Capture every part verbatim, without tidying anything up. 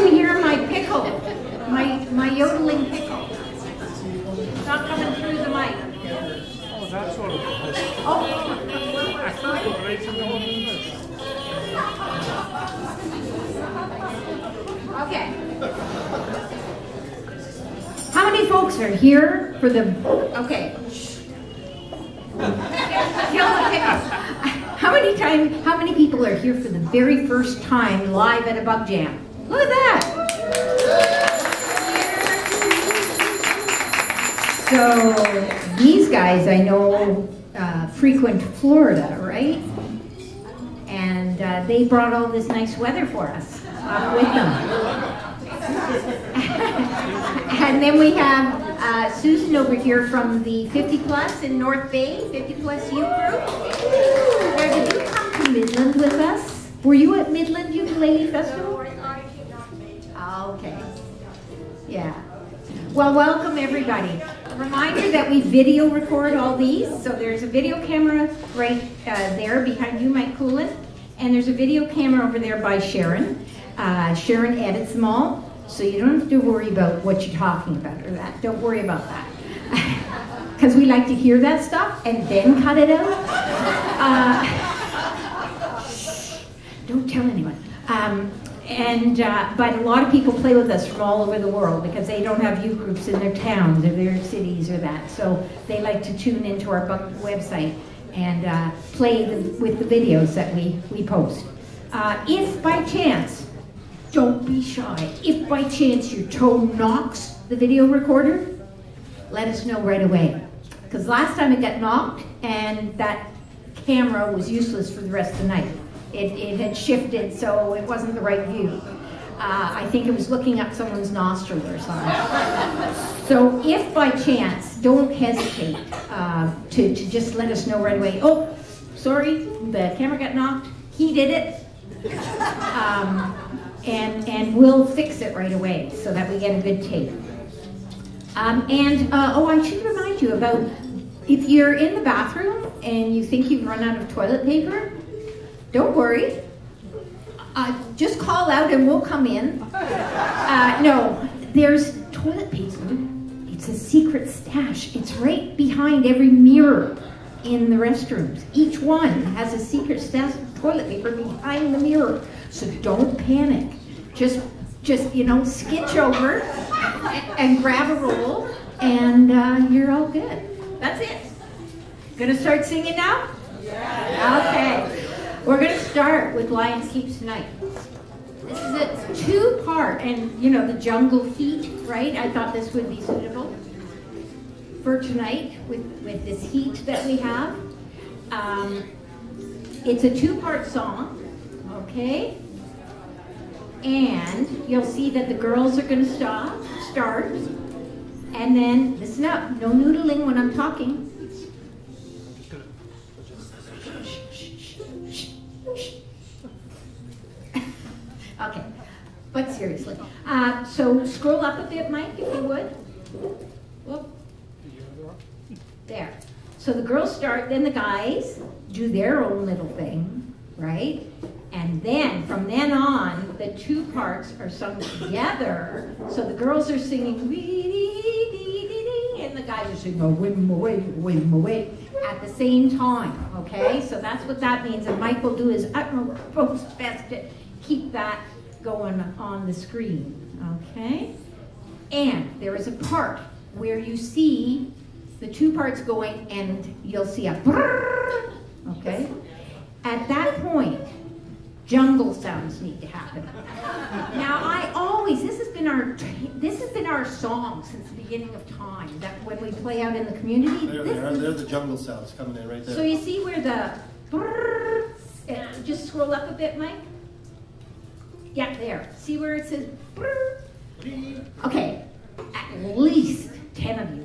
you hear my pickle, my, my yodeling pickle. It's not coming through the mic. Oh, that's what it was. Oh. I thought it was right from the whole minute. Okay. How many folks are here for the, okay. Kill the pickles. How many time, how many people are here for the very first time live at a bug jam? Look at that. So these guys I know uh, frequent Florida, right? And uh, they brought all this nice weather for us uh, with them. And then we have uh, Susan over here from the fifty plus in North Bay, fifty plus Uke Group. Now, did you come to Midland with us? Were you at Midland Ukulele Festival? Oh, okay. Yeah. Well, welcome everybody. A reminder that we video record all these. So there's a video camera right uh, there behind you, Mike Coolin. And there's a video camera over there by Sharon. Uh, Sharon edits them all. So you don't have to worry about what you're talking about or that. Don't worry about that. Because we like to hear that stuff and then cut it out. Uh, don't tell anyone. Um, and uh, but a lot of people play with us from all over the world because they don't have youth groups in their towns or their cities or that. So they like to tune into our website and uh, play the, with the videos that we, we post. Uh, if by chance, don't be shy. If by chance your toe knocks the video recorder, let us know right away. Because last time it got knocked and that camera was useless for the rest of the night. It, it had shifted, so it wasn't the right view. Uh, I think it was looking up someone's nostril or something. So if by chance, don't hesitate uh, to, to just let us know right away. Oh, sorry, the camera got knocked. He did it. Um, And, and we'll fix it right away so that we get a good tape. Um, and, uh, oh, I should remind you about, if you're in the bathroom and you think you've run out of toilet paper, don't worry. Uh, just call out and we'll come in. Uh, no, there's toilet paper. It's a secret stash. It's right behind every mirror in the restrooms. Each one has a secret stash of toilet paper behind the mirror. So don't panic. Just, just you know, skitch over and, and grab a roll, and uh, you're all good. That's it. Gonna start singing now? Yeah. Okay. We're gonna start with Lions Keeps Tonight. This is a two-part, and you know the jungle heat, right? I thought this would be suitable for tonight with with this heat that we have. Um, it's a two-part song. Okay, and you'll see that the girls are going to stop, start, and then listen up. No noodling when I'm talking. Okay, but seriously. Uh, so scroll up a bit, Mike, if you would. Whoop. There. So the girls start, then the guys do their own little thing, right? And then, from then on, the two parts are sung together. So the girls are singing, and the guys are singing, oh, whim away, whim away, at the same time, okay? So that's what that means. And Mike will do his utmost best to keep that going on the screen, okay? And there is a part where you see the two parts going, and you'll see a brrrr, okay? At that point, jungle sounds need to happen. Now, I always, this has been our, this has been our song since the beginning of time, that when we play out in the community. There they are, they're the jungle sounds coming in right there. So you see where the, brrrr, uh, just scroll up a bit, Mike. Yeah, there. See where it says, brrrr? Okay, at least ten of you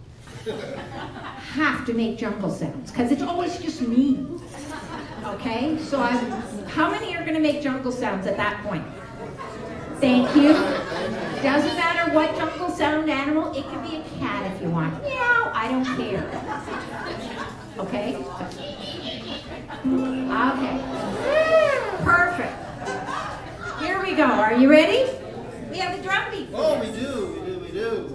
have to make jungle sounds, because it's always just me. Okay, so I'm, how many are going to make jungle sounds at that point? Thank you. Doesn't matter what jungle sound animal, it can be a cat if you want. Meow, I don't care. Okay? Okay. Perfect. Here we go. Are you ready? We have a drum beat. Oh, we do, we do, we do.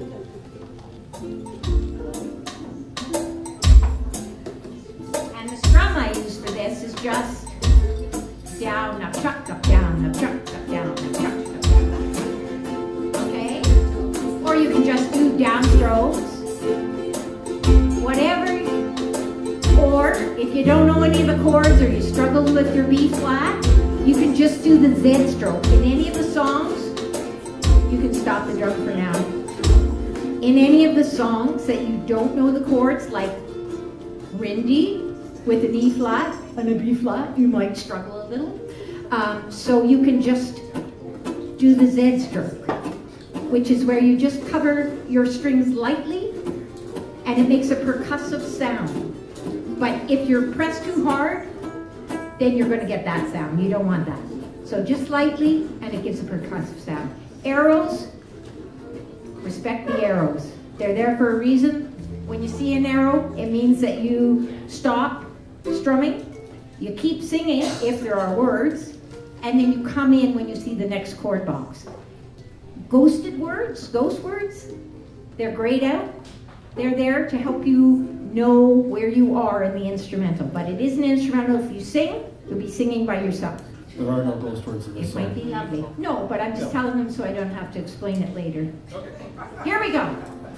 And the strum I use for this is just down, up, chuck, up, down, up, chuck, up, down, up, chuck, up, down. Okay? Or you can just do downstrokes. Whatever. Or if you don't know any of the chords or you struggle with your B flat, you can just do the Z stroke. In any of the songs, you can stop the drum for now. In any of the songs that you don't know the chords, like Wendy with an E flat and a B flat, you might struggle a little. Um, so you can just do the Z stroke, which is where you just cover your strings lightly and it makes a percussive sound. But if you're pressed too hard, then you're going to get that sound. You don't want that. So just lightly, and it gives a percussive sound. Arrows, respect the arrows. They're there for a reason. When you see an arrow, it means that you stop strumming. You keep singing if there are words, and then you come in when you see the next chord box. Ghosted words, ghost words, they're grayed out. They're there to help you know where you are in the instrumental. But it is an instrumental. If you sing, you'll be singing by yourself. There are no ghost words in this It song. might be lovely. No, but I'm just No. telling them so I don't have to explain it later. Here we go.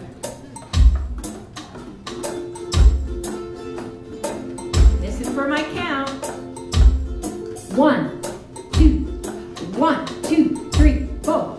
This is for my count. One, two, one, two, three, four.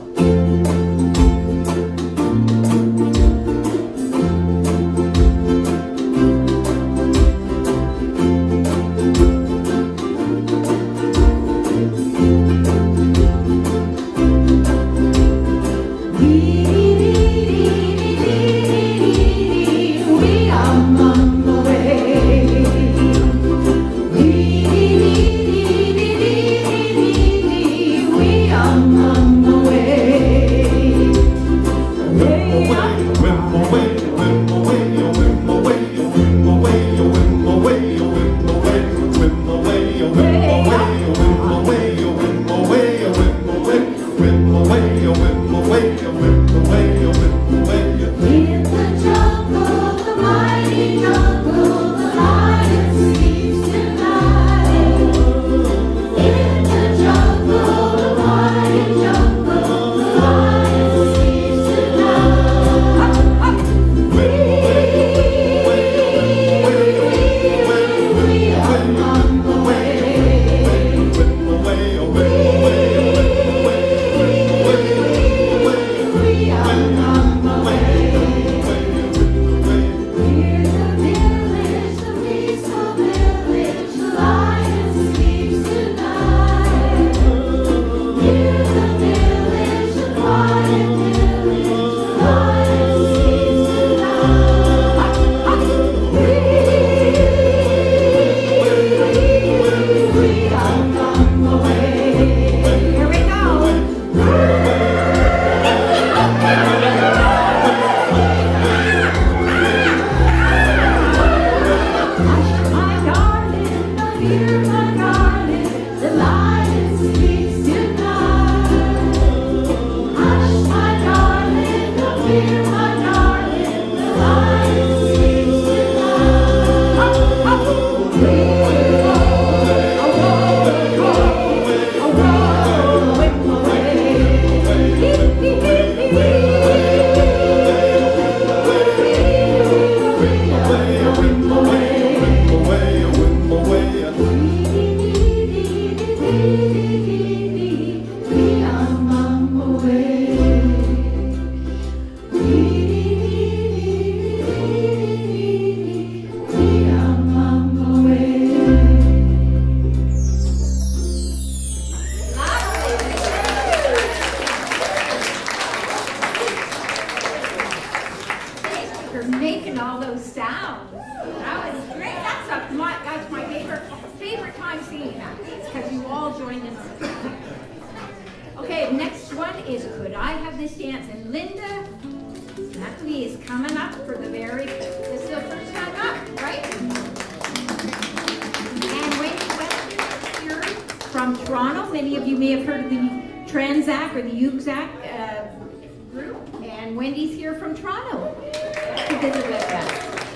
Transac or the Ukzac uh, group, and Wendy's here from Toronto to visit with us.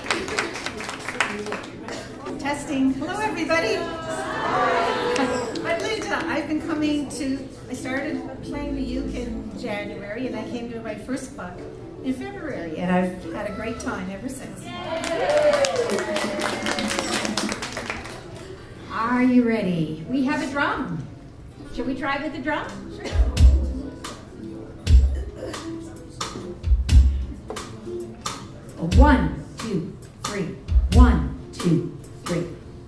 Testing. Hello, everybody. I'm Linda. I've been coming to, I started playing the uke in January, and I came to my first buck in February, and I've had a great time ever since. Are you ready? We have a drum. Shall we try with the drum? Sure. One, two, three. One, two, three.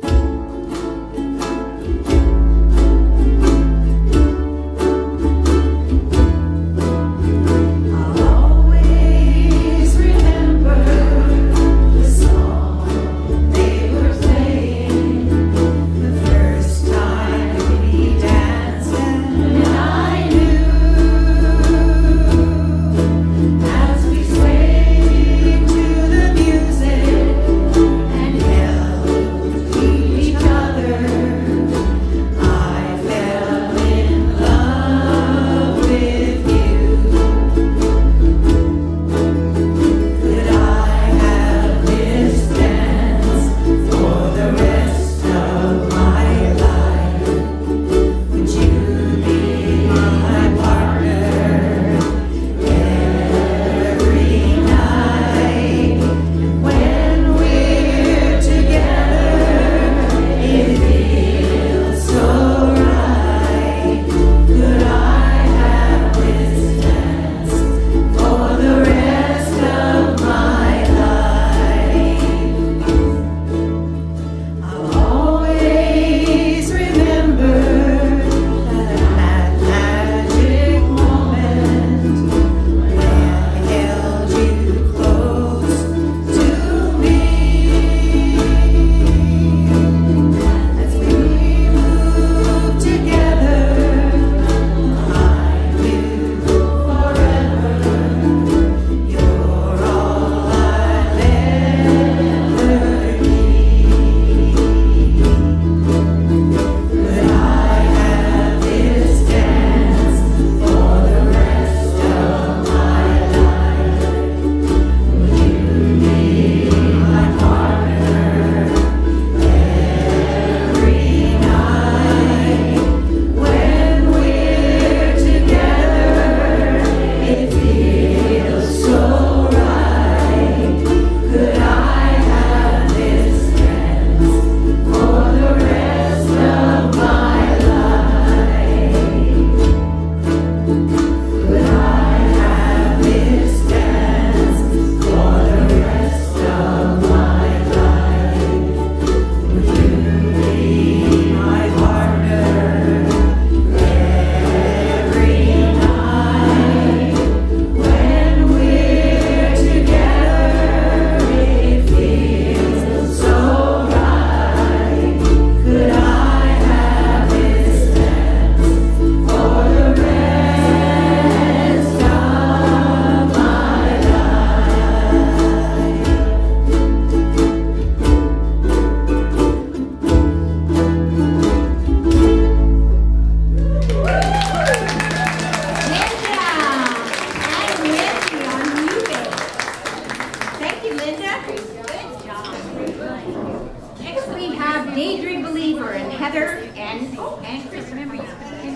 Daydream Believer and Heather and oh, and Chris, remember you. And,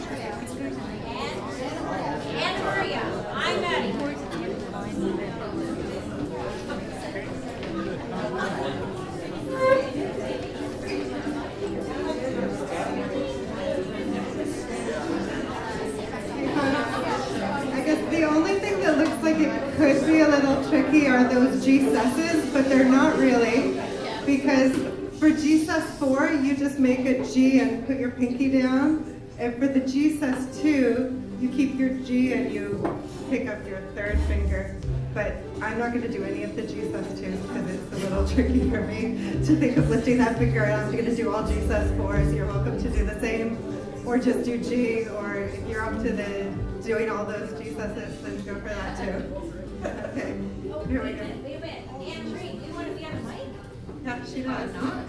and Maria. I'm Maddie. I guess the only thing that looks like it could be a little tricky are those G susses, but they're not really, because for G sus four, you just make a G and put your pinky down, and for the G sus two, you keep your G and you pick up your third finger. But I'm not going to do any of the G sus twos because it's a little tricky for me to think of lifting that finger, and I'm going to do all G sus fours. You're welcome to do the same, or just do G, or if you're up to the doing all those G susses, then go for that too. Okay, here we go. Wait a minute. Anne-Marie, do you want to be on the mic? Yeah, she does. Not.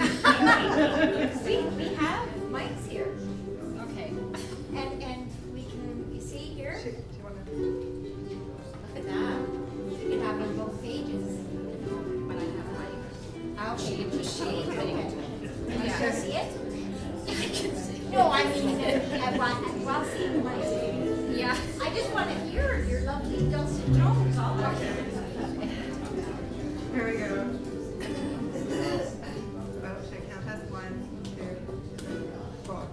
we, we have mics here. Okay. And and we She, do you want to? Look at that. You can have it on both pages. But I have my I'll shade to shade. Can you still see it? I can see. No, I mean, I want, while seeing my yeah. I just want to hear your lovely dulcet tones all over. Here we go. Oh, should I count? That's one, two, three, four.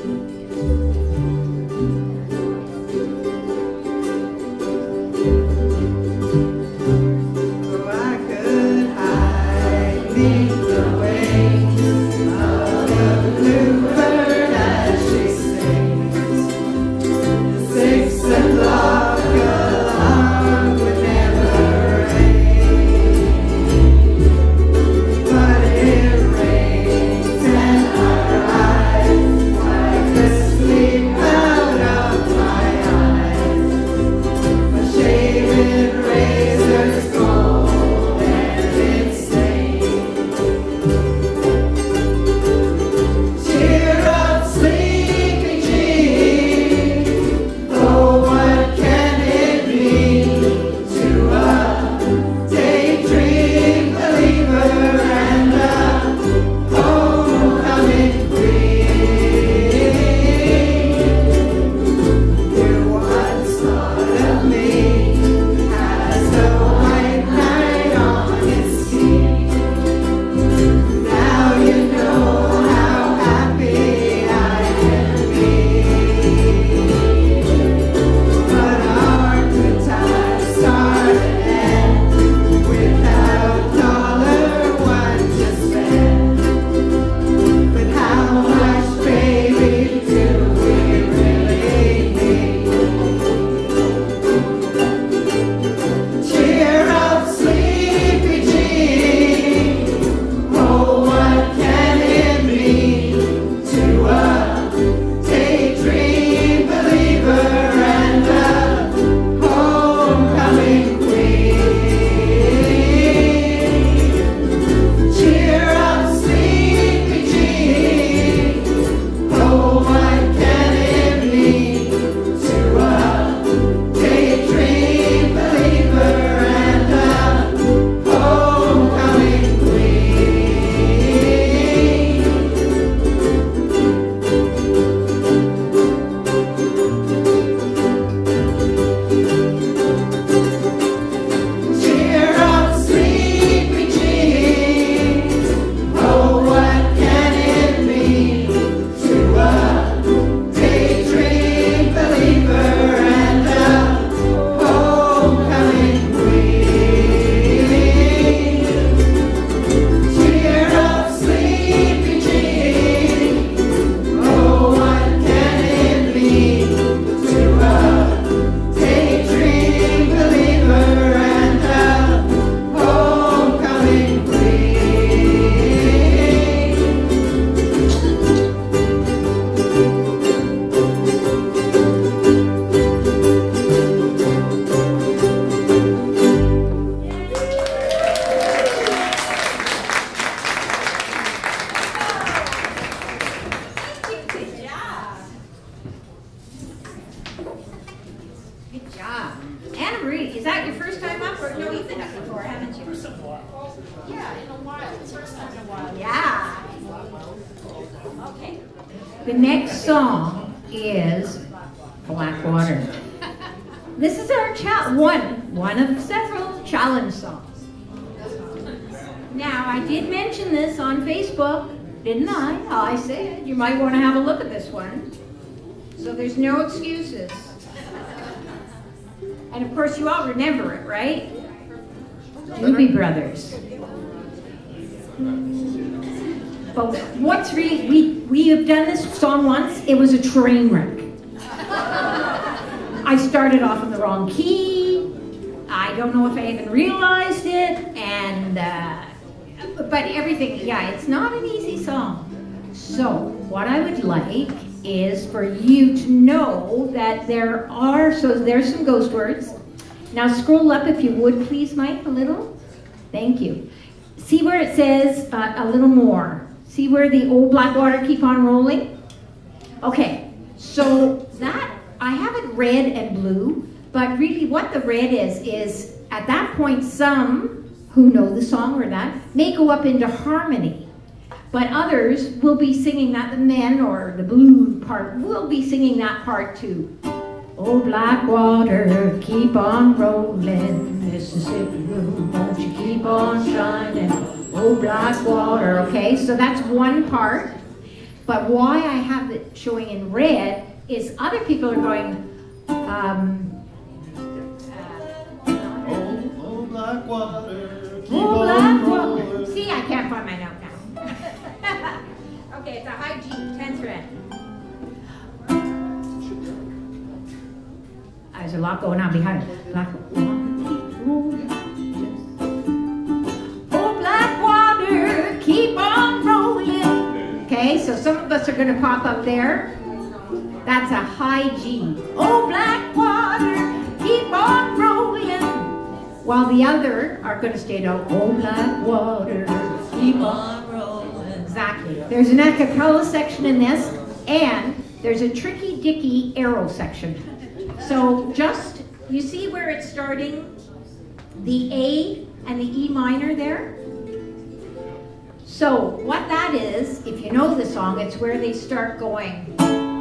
Oh, I could hide beneath the wings of the bluebird as she sings. Six o'clock alarm would never ring, but it rings and our eyes wipe the sleep out of my eyes. My shaven razor's cold and it's stained. Cheer up, sleepy Jean. Oh, what can it mean to a daydream believer and a homecoming queen? You once thought of me as a white knight on his steed. Now you know how happy I can be. But our good times start and end without dollar one to spend. But how much, baby, do we really need? Cheer up, sleepy Jean. Oh, what can it mean to a daydream believer and a homecoming queen? Cheer up, sleepy Jean. Oh, what can it mean to a daydream believer and a homecoming queen? Cheer up, sleepy Jean. Oh, what can it mean to a daydream believer and a homecoming queen? Cheer up, sleepy Jean. Oh, what can it mean to a daydream believer and a homecoming queen? Good job. Good job. Anna Marie, is that your first time up? Or no, you've been up before, haven't you? Yeah, in a while. It's first time in a while. Yeah. Okay. The next song is Blackwater. This is our cha- one, one of several challenge songs. Now, I did mention this on Facebook, didn't I? I said you might want to have a look at this one. So there's no excuses. And of course, you all remember it, right? Doobie Brothers. But what's really, we, we have done this song once, it was a train wreck. I started off in the wrong key. I don't know if I even realized it, and, uh, but everything, yeah, it's not an easy song. So, what I would like is for you to know that there are, so there's some ghost words. Now scroll up if you would, please, Mike, a little. Thank you. See where it says uh, a little more. See where the old Blackwater keep on rolling? Okay, so that I have it red and blue, but really what the red is, is at that point some who know the song or that may go up into harmony, but others will be singing that, the men or the blue part will be singing that part too. Oh, black water, keep on rolling, Mississippi River, won't you keep on shining? Oh, black water, okay, so that's one part. But why I have it showing in red is other people are going, um, Oh, oh, black water, keep oh, on black water. rolling. See, I can't find my note now. Okay, it's a high G, tenth fret. There's a lot going on behind it. Black water, oh, black water, keep on rolling. Okay, so some of us are going to pop up there. That's a high G. Oh, black water, keep on rolling. While the other are going to stay down. Oh, black water, keep on rolling. Exactly. There's an a cappella section in this, and there's a tricky dicky arrow section. So just, you see where it's starting? The A and the E minor there? So what that is, if you know the song, it's where they start going.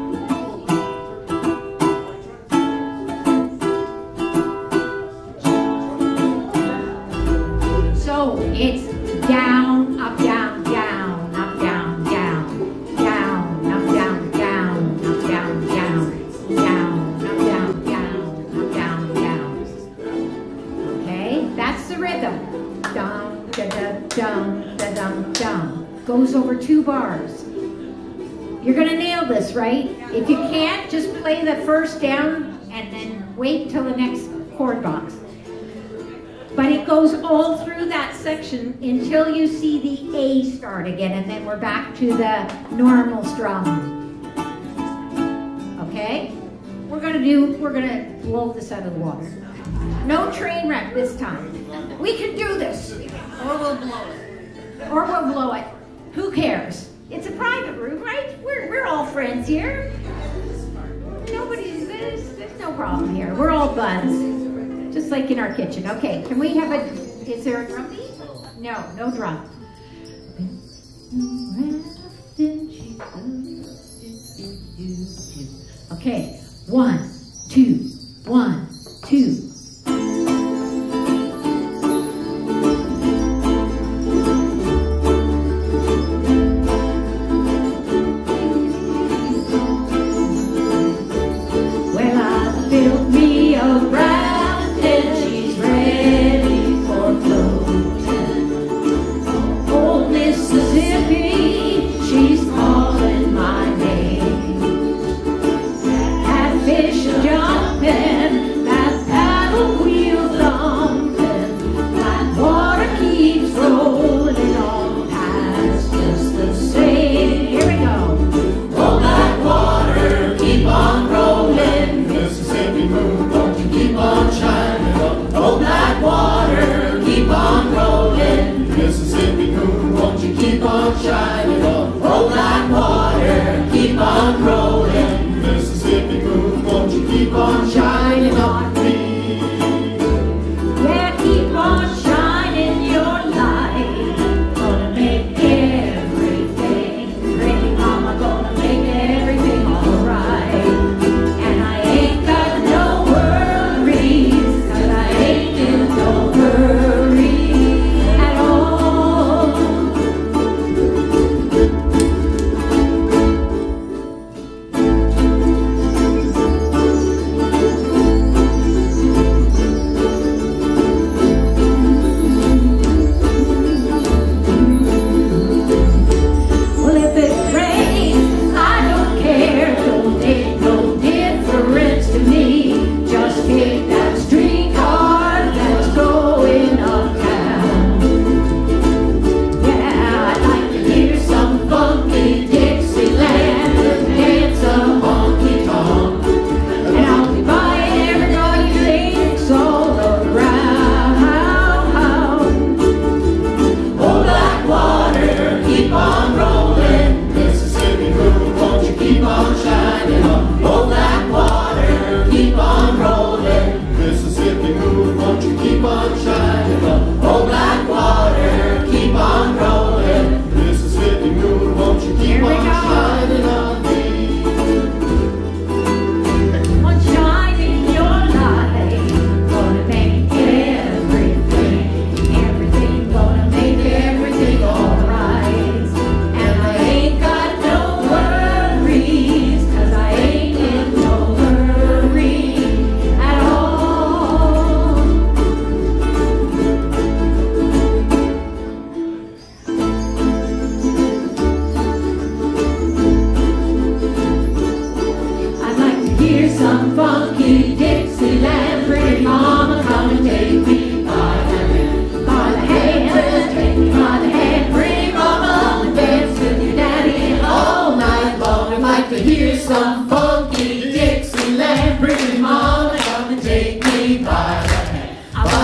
So it's down, up, down, down, up, down, down, down, up, down, down, up, down, down, down, up, down, down, up, down, down. Okay, that's the rhythm. Dum, da, da, dum, da, dum, dum. Goes over two bars. You're gonna nail this, right? If you can't, just play the first down and then wait till the next chord box. But it goes all through that section until you see the A start again, and then we're back to the normal strum. Okay? We're gonna do, we're gonna blow this out of the water. No train wreck this time. We can do this. Or we'll blow it. Or we'll blow it. Who cares? It's a private room, right? We're, we're all friends here. Nobody's, there's, there's no problem here. We're all buds. Just like in our kitchen. Okay, can we have a, is there a drum beat? No, no drum. Okay, one, two, one, two. Well, I built me a raft and she's ready for floating. Oh, Mississippi, she's calling my name. That fish jumping, that paddle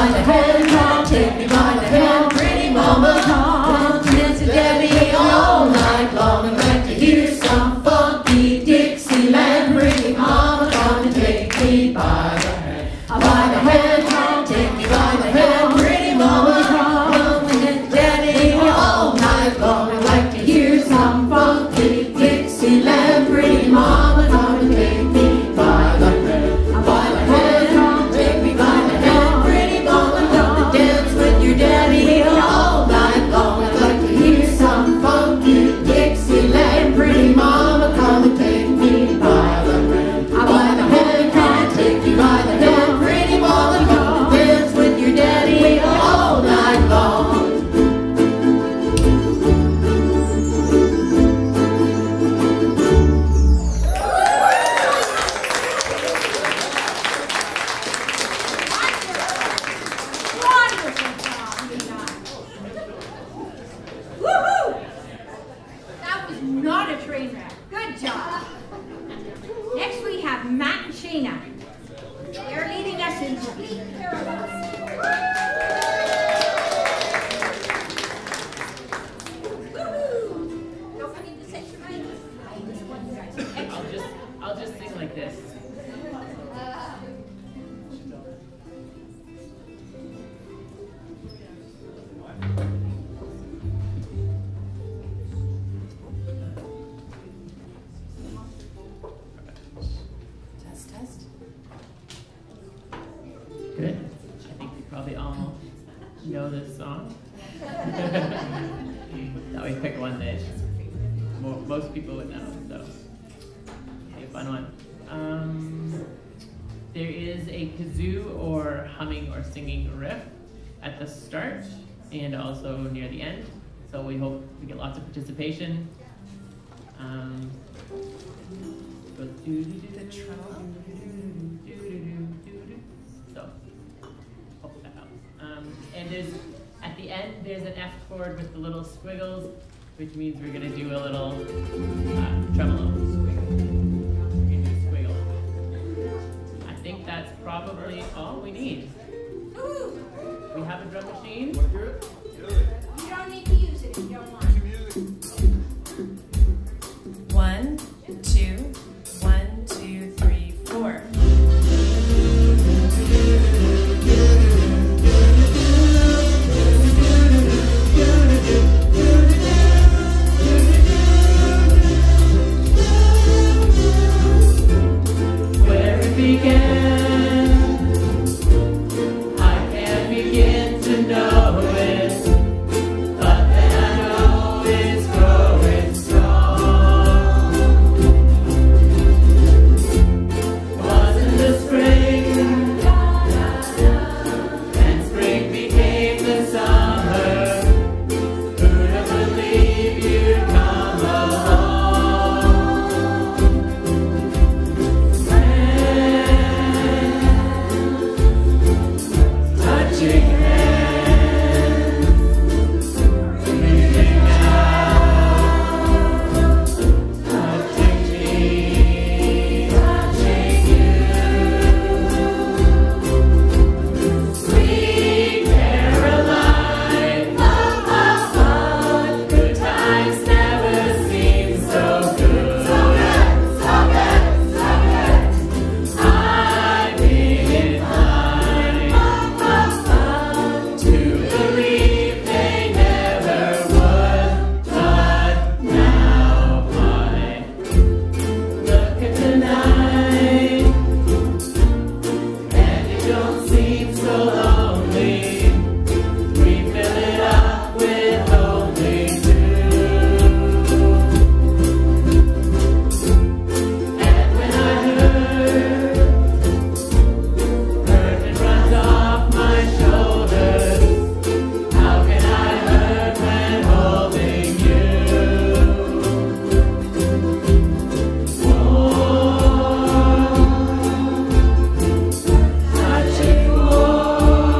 by the hand, come take me by the hand, pretty mama, come dance to Debbie all night long. I'd like to hear some funky Dixieland, pretty mama, come and take me by the hand. By the hand, come take me by the hand, pretty mama, come and dance to Debbie all night long. I'd like to hear some funky Dixieland, pretty mama, come and take me by the hand. By the hand, come take me by the hand, pretty mama, come and dance with your daddy all night long. I'd like to hear some funky Dixieland, pretty mama, come and take me by the hand. By the hand, come take me by the hand, pretty mama, come and dance with your daddy all night long. Wonderful job, you guys. Woohoo! That was not a train wreck. Good job. Next we have Matt and Shana. They're leading us into Beat Paradise. Woohoo! Don't forget to set your mic. I'll just, I'll just sing like this. Test, test. Good. I think you probably all know this song. Thought we'd pick one that mo most people would know, so be a fun one. Um, there is a kazoo or humming or singing riff at the start and also near the end, so we hope we get lots of participation. Um, goes doo doo doo the treble. So, hope that helps. Um, and there's, at the end, there's an F chord with the little squiggles, which means we're gonna do a little uh, tremolo. We're gonna do a squiggle. I think that's probably all we need. Woo! We have a drum machine. You don't need to use it if you don't want. One, two, one, two, three, four. Where it began, I can't begin to know it, but then I know it's growing strong. Wasn't the spring, and spring became the summer. Who'd have believed you'd come along? Touching hands, reaching out, touching me, touching you. Sweet Caroline, oh, oh, oh, good times never seem so good. So good, so good, so good. I've been inclined, oh, oh, oh, to believe they never would, but now I look at the night, and it don't seem so lonely. We fill it up with only two. And when I heard, curtain runs off my shoulders, how can I hurt when holding you? Warm, touching warm.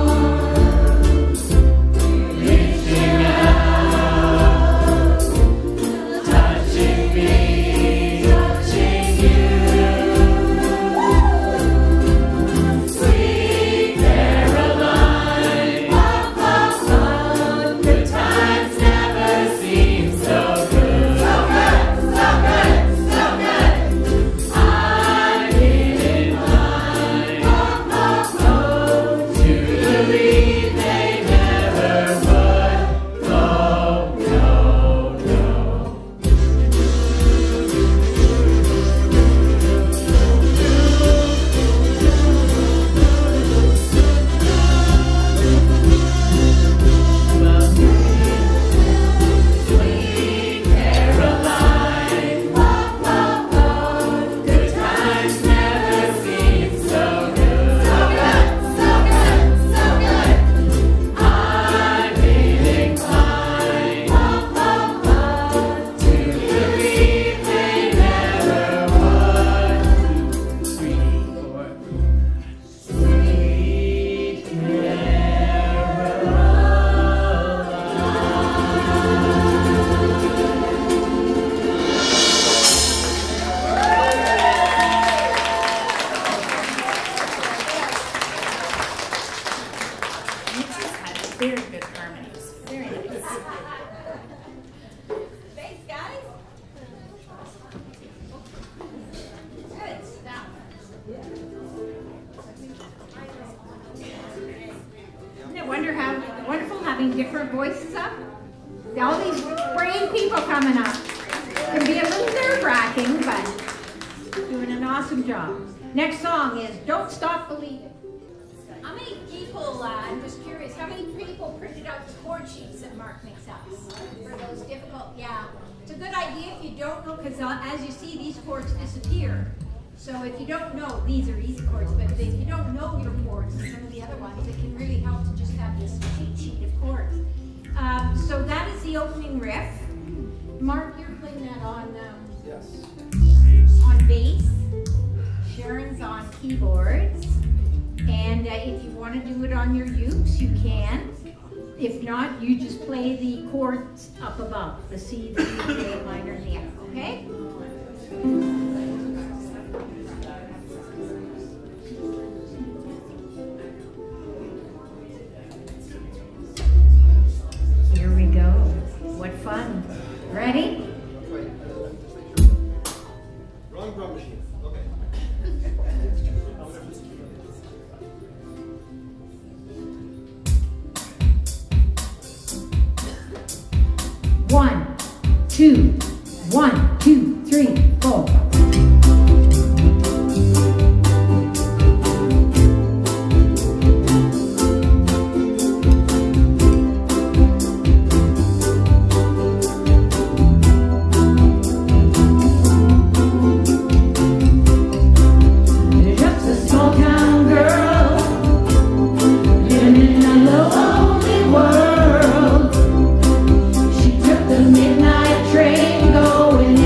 very good harmonies. Very nice. Thanks, guys. Good stuff. Isn't it wonder how wonderful having different voices up? All these brave people coming up. It can be a little nerve-wracking, but doing an awesome job. Next song is Don't Stop Believing. How many people, uh, I'm just curious, how many people printed out the chord sheets that Mark makes up for those difficult, yeah. It's a good idea if you don't know, because uh, as you see, these chords disappear. So if you don't know, these are easy chords, but if you don't know your chords and some of the other ones, it can really help to just have this cheat sheet of chords. Um, so that is the opening riff. Mark, you're playing that on, um, Yes. on bass. Sharon's on keyboards. And uh, if you want to do it on your ukes, you can. If not, you just play the chords up above, the C, the D, the A minor, and the F, okay? Here we go. What fun. Ready? Wait, uh, just make sure. Wrong drum machine. Okay. One, two, one, two, three, four. Just a small town girl living in a lonely world. She took the midnight train going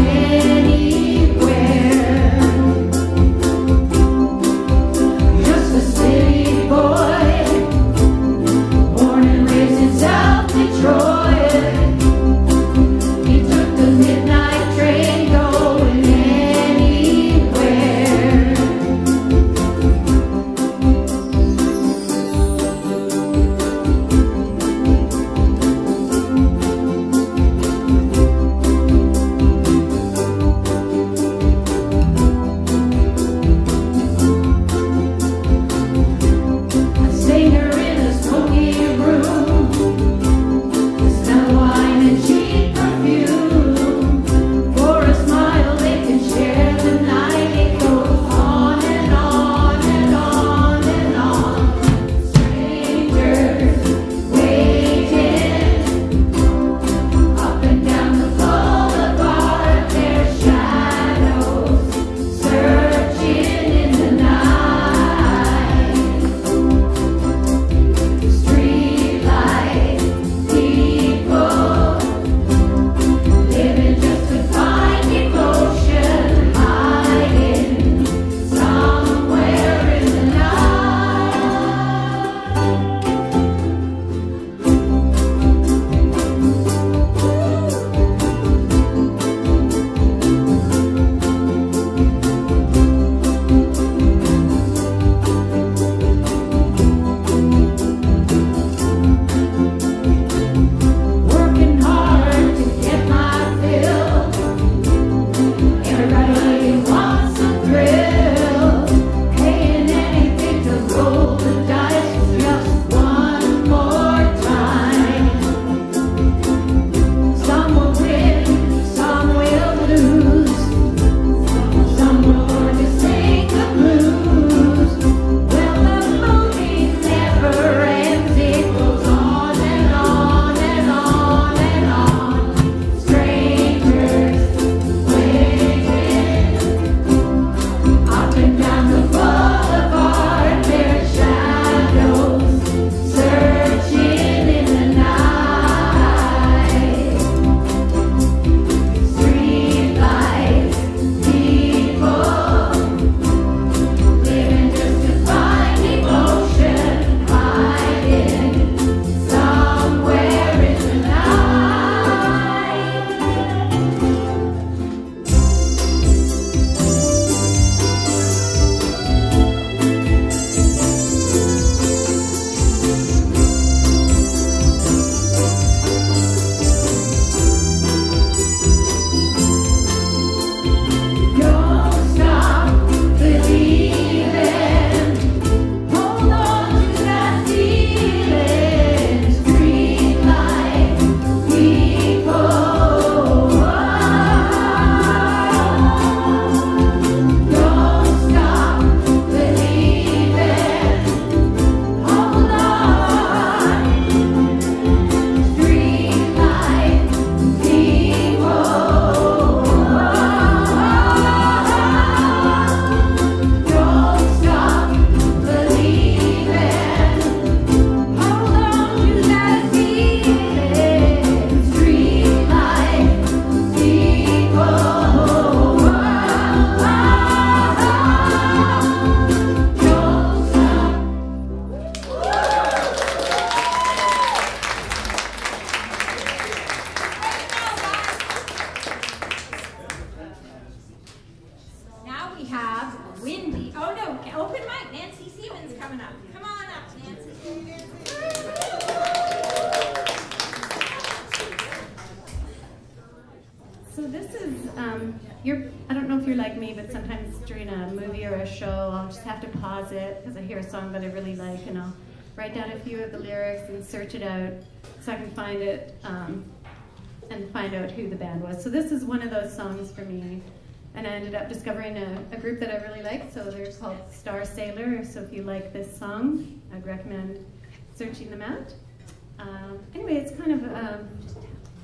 like me, but sometimes during a movie or a show, I'll just have to pause it because I hear a song that I really like, and I'll write down a few of the lyrics and search it out so I can find it um, and find out who the band was. So this is one of those songs for me. And I ended up discovering a, a group that I really like, so they're called Star Sailor. So if you like this song, I'd recommend searching them out. Um, anyway, it's kind of, um, just,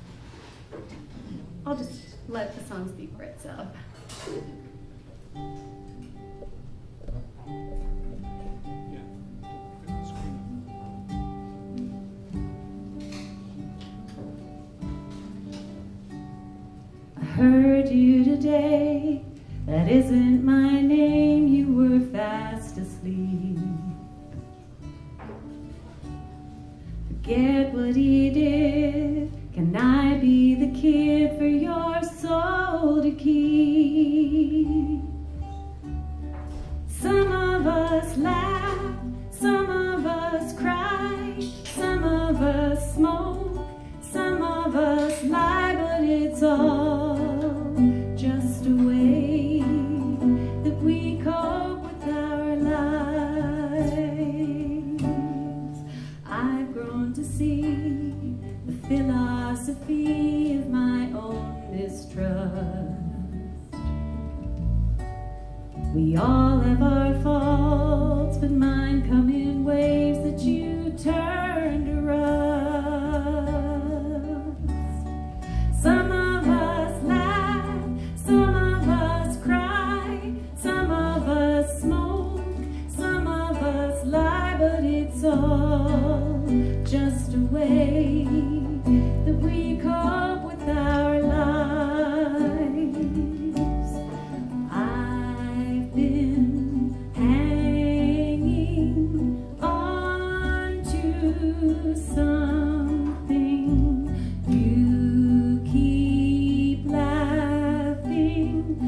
I'll just let the song speak for itself. I heard you today, that isn't my name, you were fast asleep. Forget what he did, can I be the kid for your soul to keep? Some of us laugh, some of us cry, some of us smoke, some of us lie, but it's all just a way that we cope with our lives. I've grown to see the philosophy of my own mistrust. We all have our faults, but mine come in waves that you turn to rust. Some of us laugh, some of us cry, some of us smoke, some of us lie, but it's all just a way that we cope with our lives. I've been hanging on to something. You keep laughing,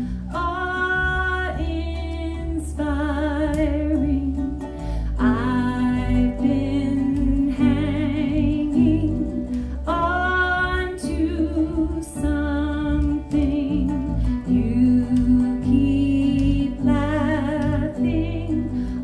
awe-inspiring. I've been hanging on to something. You keep laughing,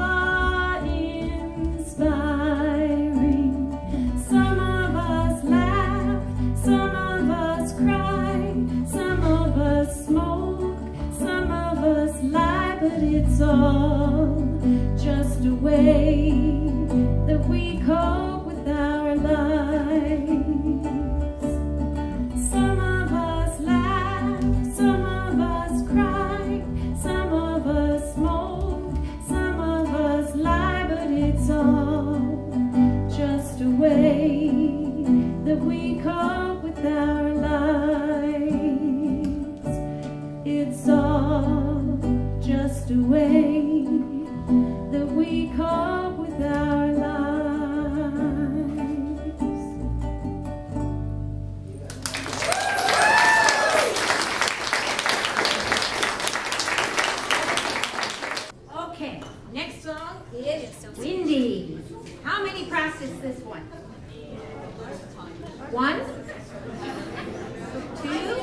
awe-inspiring. Some of us laugh, some of us cry, some of us smoke, some of us lie, but it's all just a way that we cope with our lives. Some of us laugh, some of us cry, some of us smoke, some of us lie, but it's all just a way that we cope with our lives. It's all just a way that we cope with our lives. Okay, next song is Wendy. How many practiced this one? One? Two?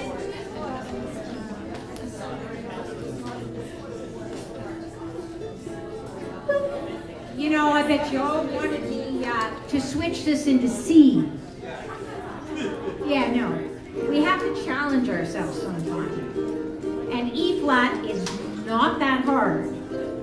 You know, I bet you all wanted me uh, to switch this into C. Yeah, no. We have to challenge ourselves sometimes. And E flat is not that hard.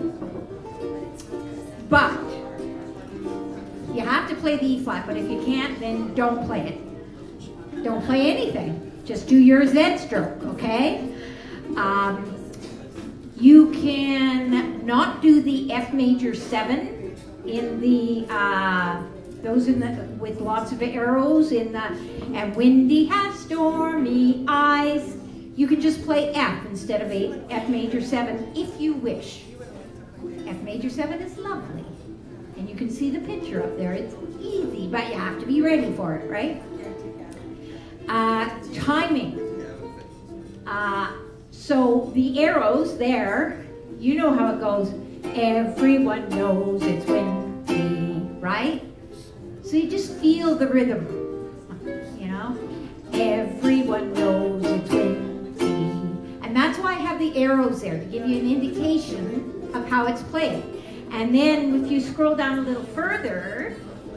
But you have to play the E flat, but if you can't, then don't play it. Don't play anything. Just do your Z stroke, okay? Um, you can not do the F major seven in the, uh, those in the, with lots of arrows in the, and Wendy has stormy eyes. You can just play F instead of a F major seven if you wish. F major seven is lovely. And you can see the picture up there. It's easy, but you have to be ready for it, right? Uh, timing. Uh, so the arrows there, you know how it goes. Everyone knows it's Wendy, right? So you just feel the rhythm, you know? Everyone knows it's Wendy. And that's why I have the arrows there to give you an indication of how it's played. And then if you scroll down a little further,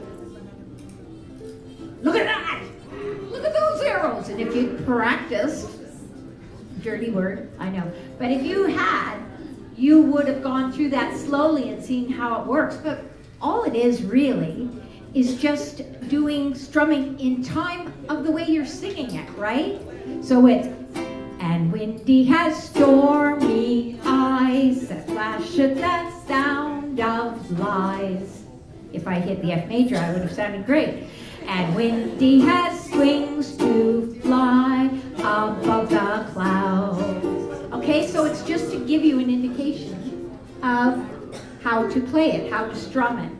look at that! Look at those arrows! And if you practiced, dirty word, I know, but if you had, you would have gone through that slowly and seen how it works. But all it is really is just doing strumming in time of the way you're singing it, right? So it's, and Wendy has stormy eyes that flash at the sound of lies. If I hit the F major, I would have sounded great. And Wendy has wings to fly above the clouds. Okay, so it's just to give you an indication of how to play it, how to strum it.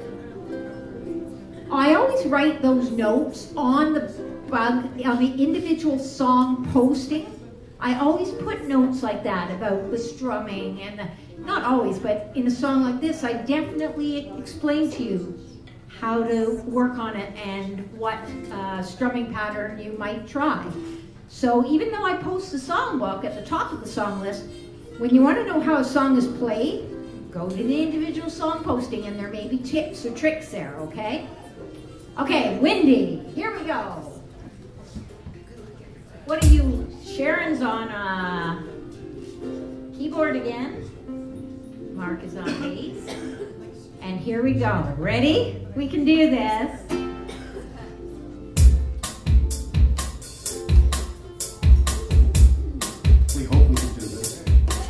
I always write those notes on the bug, on the individual song posting. I always put notes like that about the strumming and the, not always, but in a song like this, I definitely explain to you how to work on it and what uh, strumming pattern you might try. So even though I post the songbook at the top of the song list, when you want to know how a song is played, go to the individual song posting and there may be tips or tricks there, okay? Okay, Wendy, here we go. What are you, Sharon's on uh, keyboard again. Mark is on bass. And here we go. Ready? We can do this. We hope we can do this.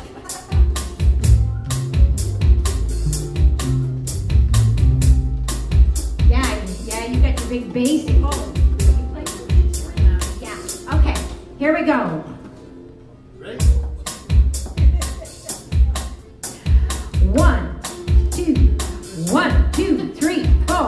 Yeah, yeah, you got your big bass. Oh, yeah. Okay, here we go. Ready? One, two, one, two, three, four.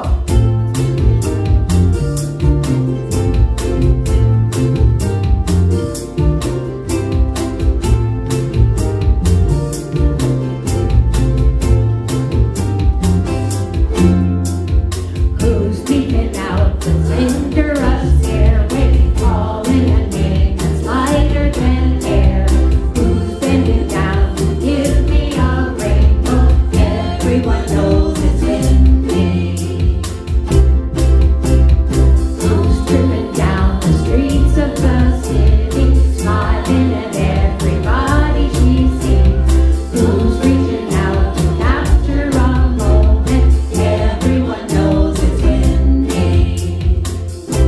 Who's peeping out the Cinderella stairway, calling a name that's lighter than air? Who's bending down to give me a rainbow? Everyone knows it's Wendy. Who's tripping down the streets of the city, smiling at everybody she sees? Who's reaching out to capture a moment? Everyone knows it's Wendy.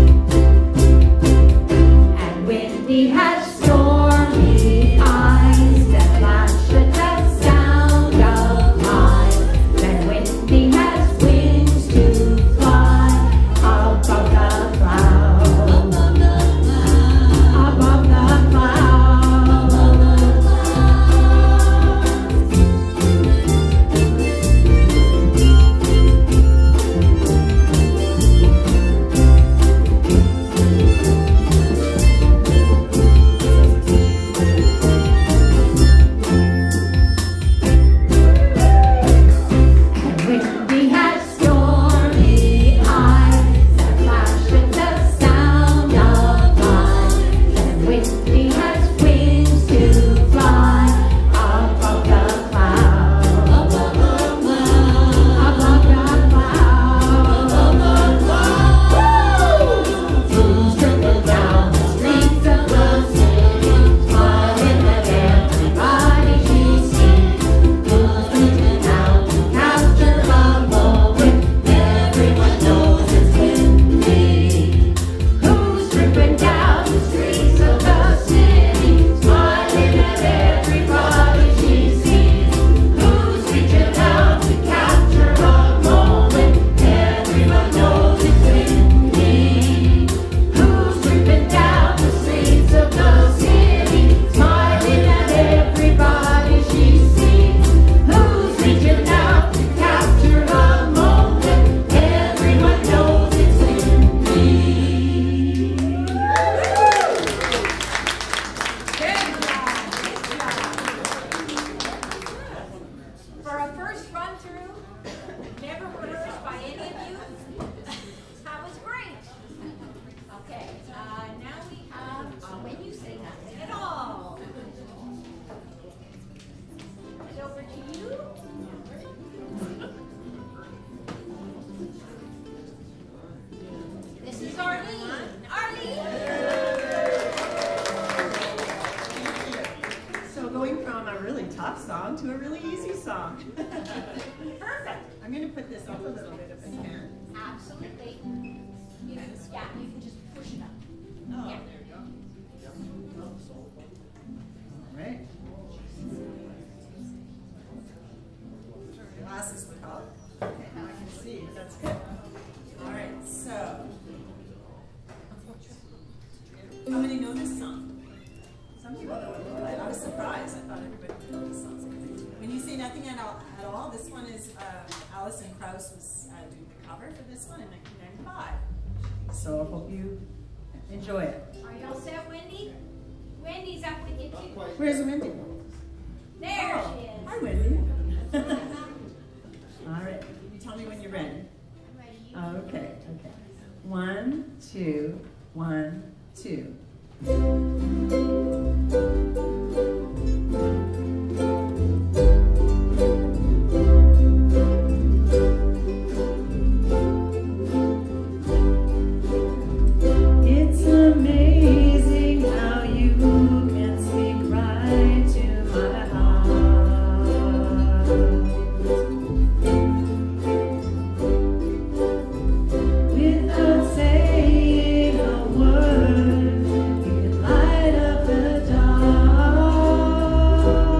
absolutely. You can, yeah, you can just push it up. Oh, Yeah. there you go. All right. Your glasses were called. Okay, now I can see. That's good. All right, so. How many know this song? Some people know it. I, I was surprised. I thought everybody would know this song. When you say nothing at all, at all this one is uh, Alison Krauss was uh, doing the cover for this one in nineteen ninety-five. So I hope you enjoy it. Are you all set, Wendy? Wendy's up with you too. Where's Wendy? There Oh, she is. hi, Wendy. All right. You tell me when you're ready. I'm ready. Okay, okay. One, two, one, two. It's amazing how you can speak right to my heart. Without saying a word, you can light up the dark.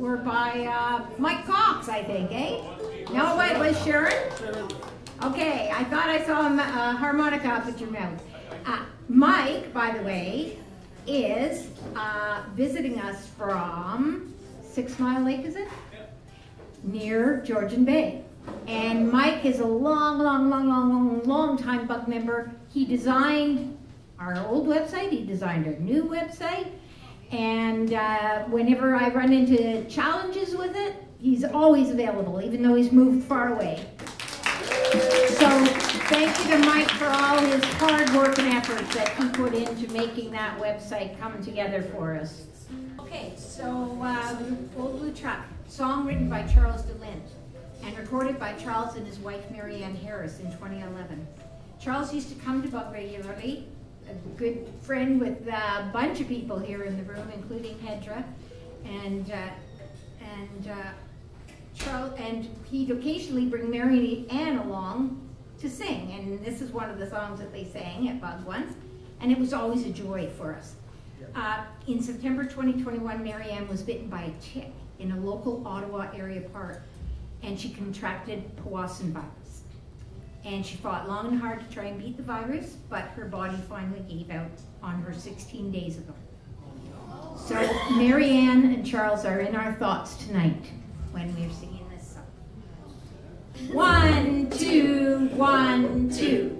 were by uh, Mike Cox, I think, eh? No, what, it was Sharon? Okay, I thought I saw a uh, harmonica up at your mouth. Uh, Mike, by the way, is uh, visiting us from Six Mile Lake, is it? Near Georgian Bay. And Mike is a long, long, long, long, long, long time Buck member. He designed our old website, he designed our new website, and uh, whenever I run into challenges with it, he's always available, even though he's moved far away. So thank you to Mike for all his hard work and efforts that he put into making that website come together for us. Okay, so um, Old Blue Truck, song written by Charles DeLint and recorded by Charles and his wife Mary Ann Harris in twenty eleven. Charles used to come to Buck regularly, a good friend with a bunch of people here in the room, including Hedra, and uh, and uh, Charles, and he'd occasionally bring Mary Ann along to sing, and this is one of the songs that they sang at Bug once, and it was always a joy for us. Uh, in September twenty twenty-one, Mary Ann was bitten by a tick in a local Ottawa area park, and she contracted Powassan virus. And she fought long and hard to try and beat the virus, but her body finally gave out on her sixteen days ago. So Mary Ann and Charles are in our thoughts tonight when we're singing this song. One, two, one, two.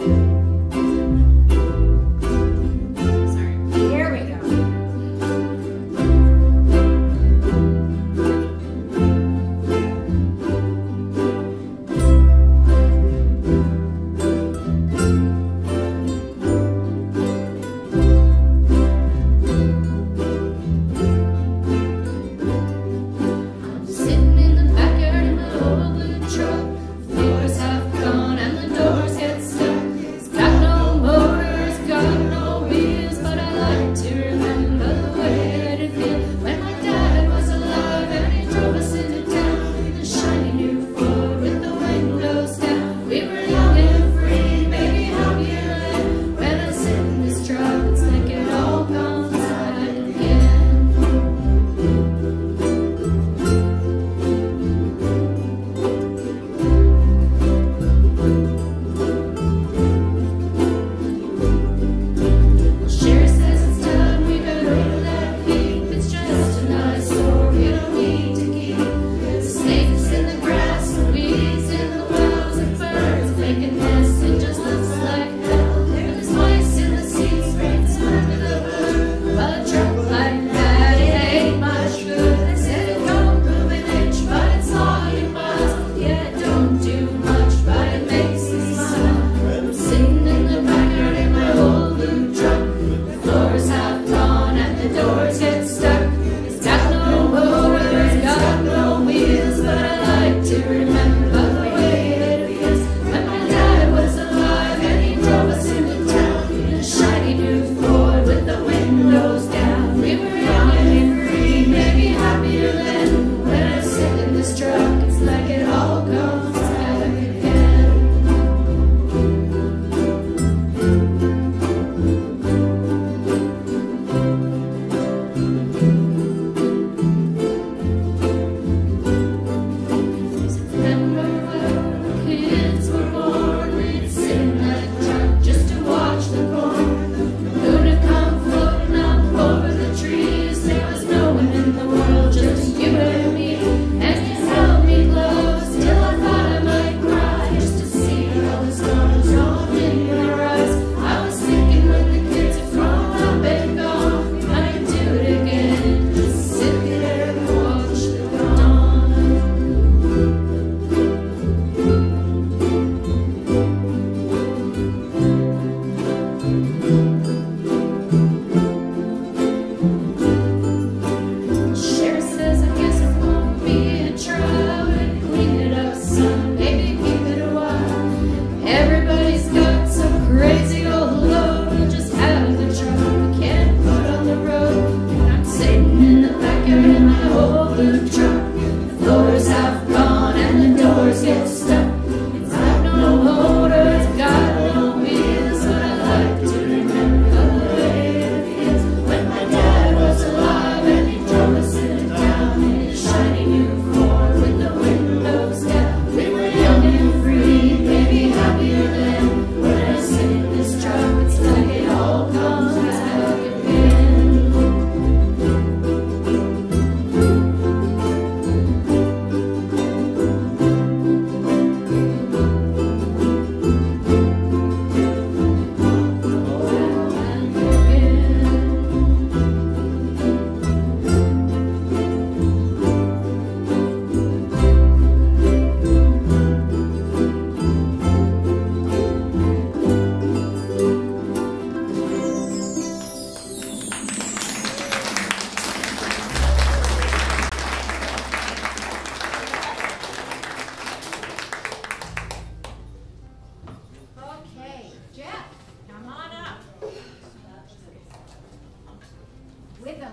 Sorry. Here we go.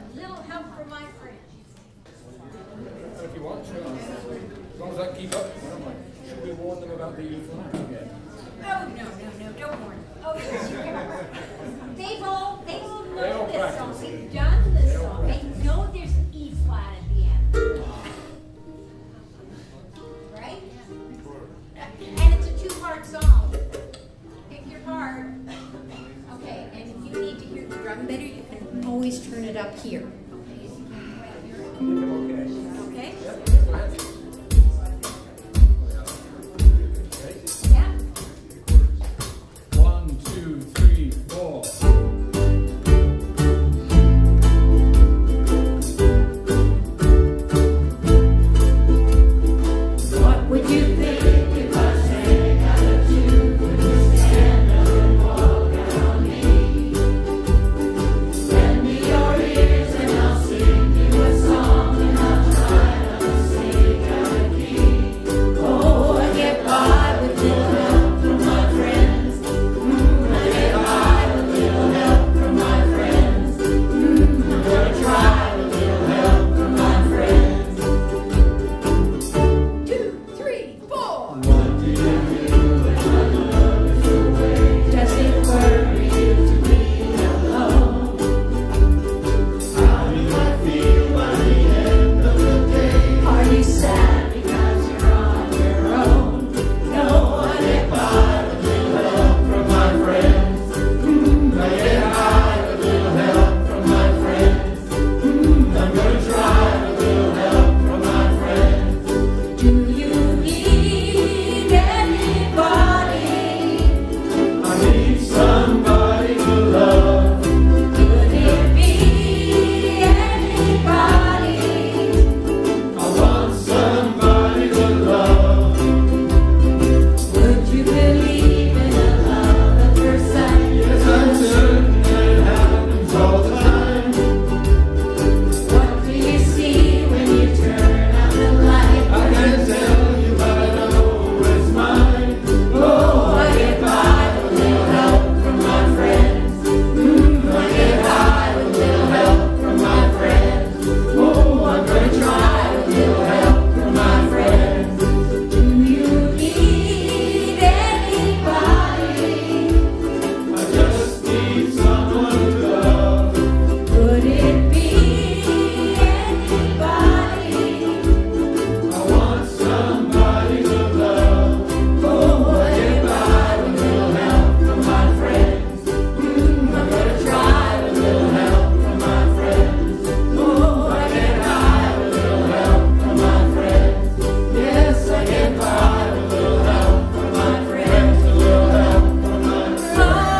little help from my friends. And if you want, sure. As long as I keep up, I don't mind. Should we warn them about the E flat again? Oh, no, no, no, don't worry. Oh, yes. They've all, they all know They all this practice. song. They've done this song. They know there's an E flat at the end. Right? And it's a two-part song. Pick your part. Okay, and if you need to hear the drum better, you can always turn it up here. Okay, so you can right here. Okay. Okay? Yep, go ahead. Yeah. One, two, three, four. What would you think if I sang out of tune? Would you stand up and walk out on me? Lend me your ears and I'll sing you a song, and I'll try not to sing out of key. Oh, I get by with little help from my friends. Mm, I get by with little help from my friends. Mm, I'm gonna try with little help from my friends. Two, three, four. What do you do when my love is away? Does it worry you to be alone? How do I feel by the end of the day? Are you sad because you're on your own? No, I get by with little help from my friends. Mm, I get high with little help from my friends. Mm, I'm gonna try with little help from my friends. Do you need anybody? I need somebody to love. Could it be anybody? I want somebody to love. Would you believe in a love at first sight? Yes, I'm certain that it happens all the time. What do you see when you turn out the light? I can't tell you, but I know it's mine. Oh, I get by with little help from my friends. Mm, I get high with little help from my friends. Oh, I'm gonna try with little help from my friends. Do you need anybody? I just need someone to love. Could it be anybody? I want somebody to love. Oh, I get by with little help from my friends. Mm, I'm gonna try with little help from my friends. Oh, I get high with little help from my friends. Yes, I get by with little help from my friends. A little help from my friends.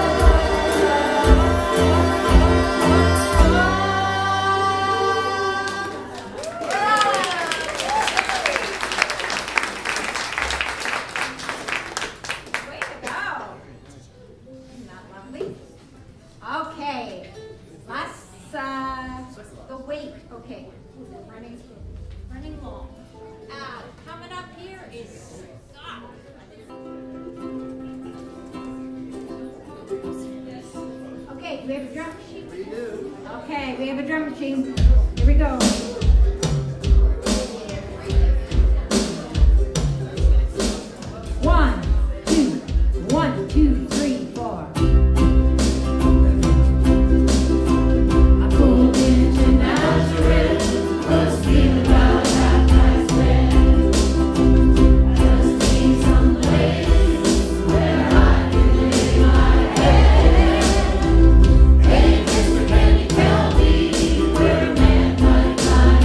Way to go. Isn't that lovely? Okay. Last, uh, the weight. Okay. Running, running long. Uh, coming up here is stop. Okay, do we have a drum machine? We do. Okay, we have a drum machine. Here we go. One, two, one, two, three, four. I pulled into Nazareth, was feeling about half past ten. I just need some place where I can lay my head. Hey, mister, can you tell me where a man might find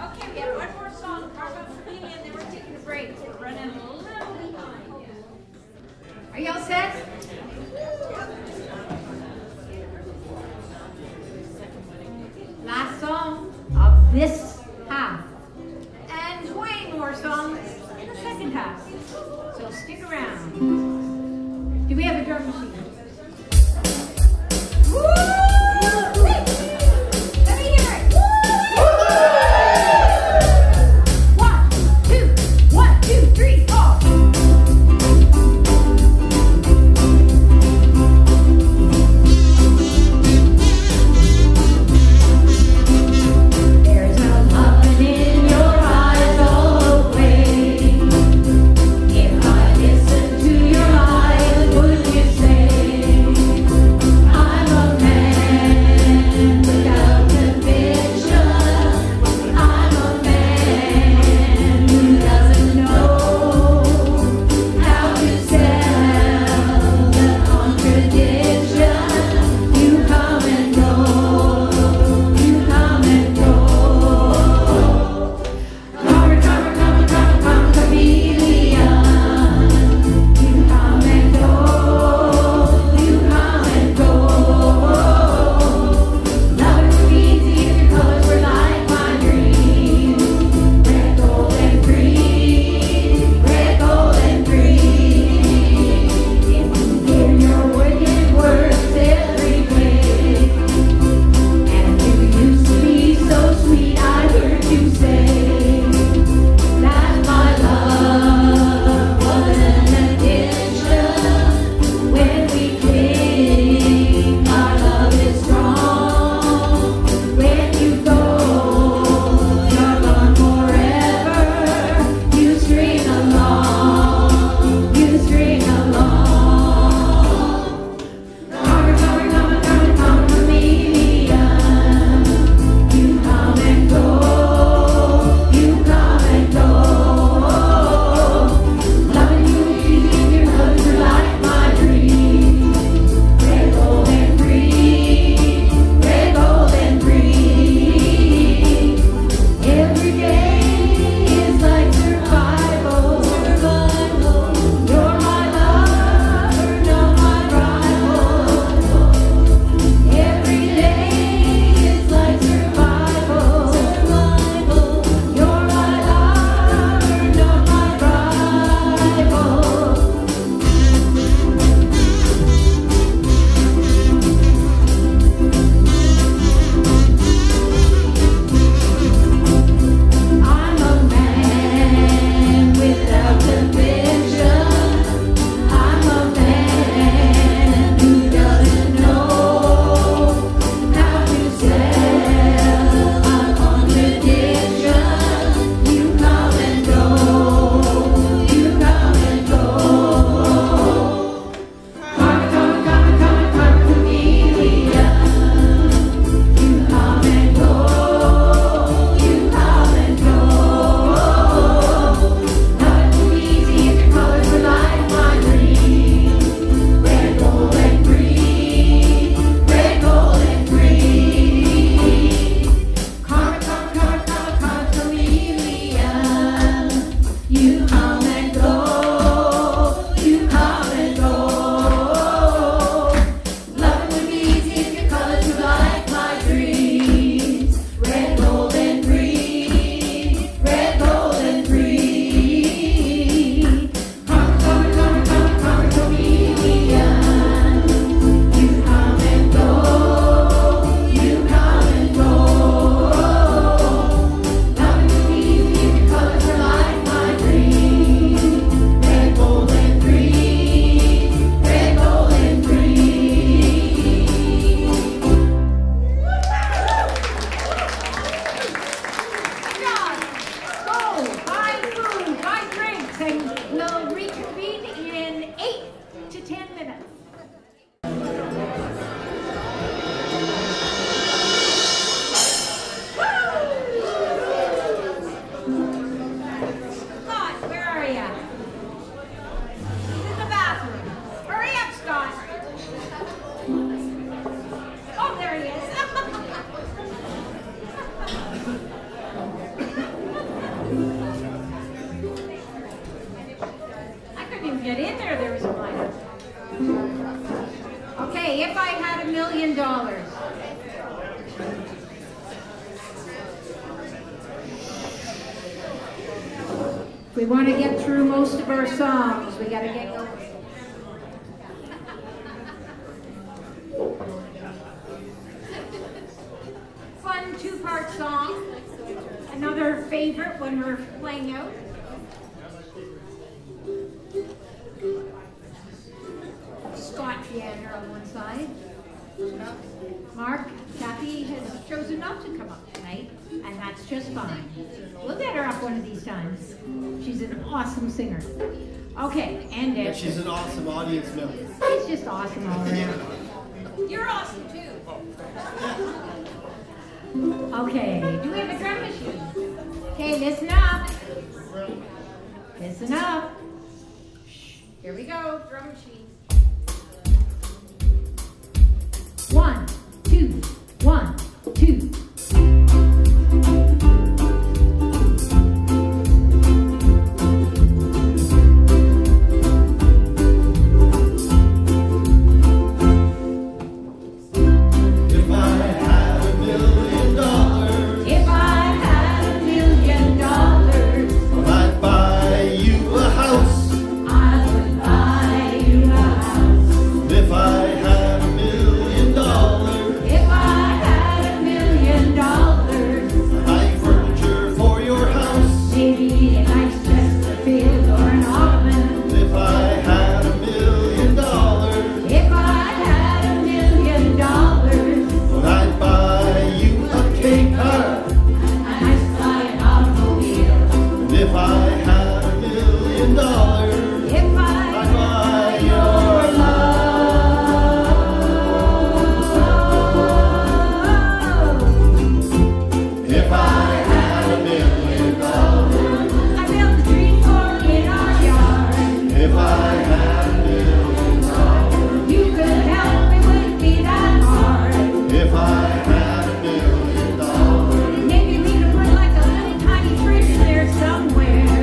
Okay, we have one more song, Carve Up for Mimi, and then we're taking a break. We're running a little behind. Are you all set? Last song of this half. And twenty more songs in the second half. So stick around. Do we have a drum machine? Woo! Let me hear it. One, two, one, two, three, four. If we want to get through most of our songs, we got to get going. Fun two-part song. Another favorite when we're playing out. Scott Fiander on one side. Mark, Kathy has chosen not to come up tonight, and that's just fine. We'll get her up one of these times. She's an awesome singer. Okay, and And she's an awesome audience member. she's just awesome all around. You're awesome too. Okay, do we have a drum machine? Okay, listen up. Listen up. Here we go, drum machine. One, two, one, two. If I had a million dollars, If I had a million dollars, I'd buy you a house. I would buy you a house. If I had a million dollars, If I had a million dollars, I'd furniture for your house. maybe a nice Chesterfield or an ottoman. If I had a million dollars, If I had a million dollars, I'd buy you a cake car. a nice flying automobile. And if I had a million dollars, If I I'd buy your love. If I had a million dollars, I built a tree fort in our yard. if I had a million dollars, You could help me, wouldn't be that hard. if I had a million dollars, Maybe we could put like a little tiny fridge in there somewhere.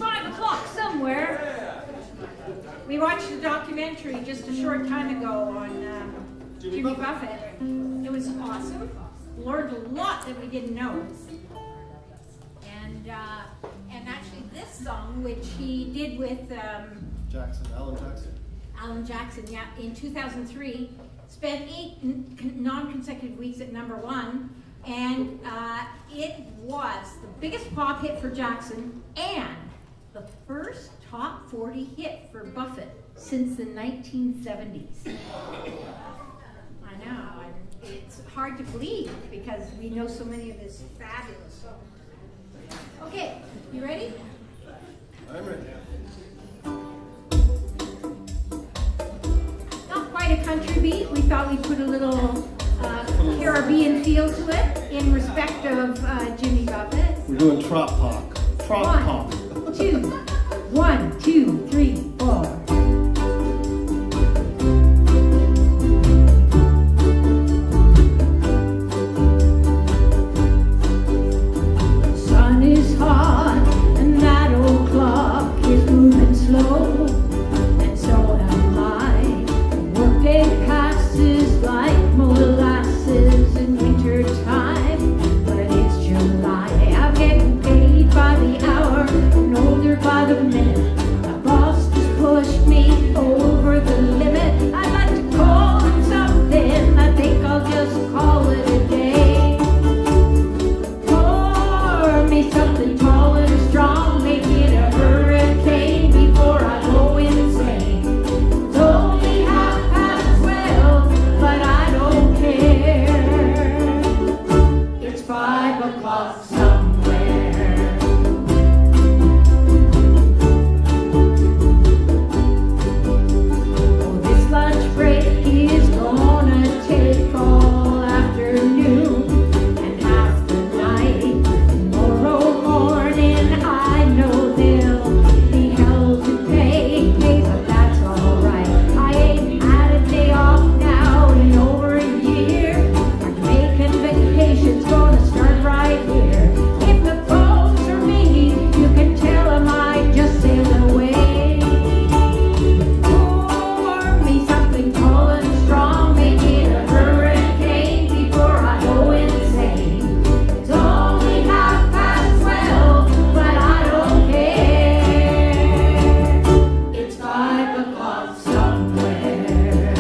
five o'clock somewhere. We watched a documentary just a short time ago on um, Jimmy Buffett. It was awesome. Learned a lot that we didn't know. And uh, and actually this song, which he did with um, Jackson, Alan Jackson. Alan Jackson, yeah, in two thousand three, spent eight non-consecutive weeks at number one, and uh, it was the biggest pop hit for Jackson and the first top forty hit for Buffett since the nineteen seventies. I know, I, it's hard to believe because we know so many of his fabulous songs. Okay, you ready? I'm ready. Not quite a country beat. We thought we'd put a little uh, Caribbean feel to it in respect of uh, Jimmy Buffett. We're doing trop pop. Trop pop. One, two, one, two, three, four. Sun is hot and that old clock is moving slow, and so am I. The workday passes like molasses in winter time, but it's July. I'm getting paid by the hour and older by the minute. My boss just pushed me over the limit. I'd like to call it something. I think I'll just call it a day. Pour me something tall and strong, make it a hurricane before I go insane. It's only half past twelve, but I don't care. It's five o'clock somewhere. Oh, this lunch break is gonna take all afternoon and half the night. Tomorrow morning I know they'll be held to pay, pay, but that's alright. I ain't had a day off now in over a year. Our Jamaican vacation's gonna start right here. If the phones are me, you can tell them I just sailed away. Pour me something tall and strong, make it a hurricane before I go insane. It's only half past twelve, but I don't care. It's five o'clock somewhere.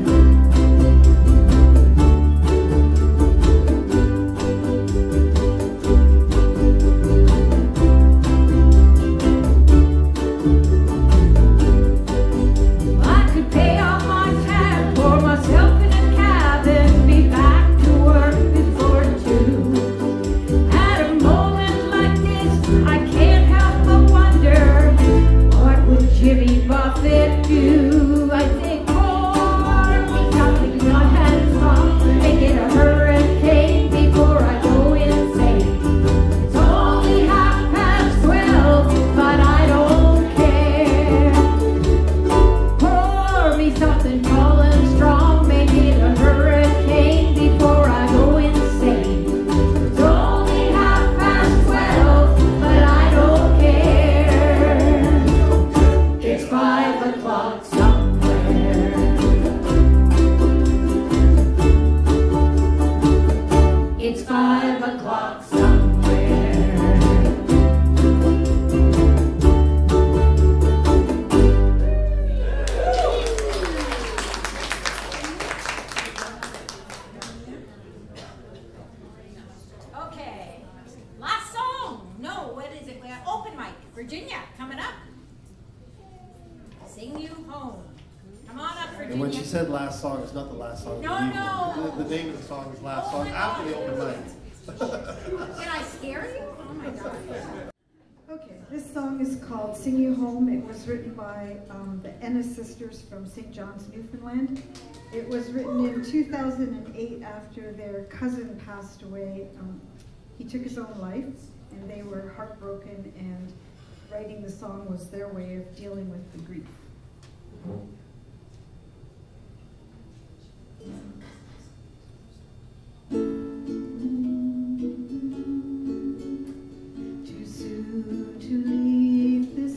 I could pay off my tab, pour myself in a cab, and be back to work before two. At a moment like this, I can't help but wonder, what would Jimmy Buffett do? I think, pour me something hot and strong, make it a hurricane before I go insane. It's only half past twelve, but I don't care. Pour me something tall and strong, make it a hurricane before I go insane. It's only half past twelve, but I don't care. It's five o'clock somewhere. It's five o'clock somewhere. Okay, last song. No, what is it? We have open mic. Virginia, coming up. Sing you home. Come on up, Virginia. And when she said last song, it's not the last song. of the No, evening. no. The, the name of the song is last Oh song my after the God. open mic. Did I scare you? Oh my God. Okay, this song is called Sing You Home. It was written by um, the Ennis sisters from Saint John's, Newfoundland. It was written in two thousand eight after their cousin passed away. Um, he took his own life, and they were heartbroken, and writing the song was their way of dealing with the grief. Too soon to leave this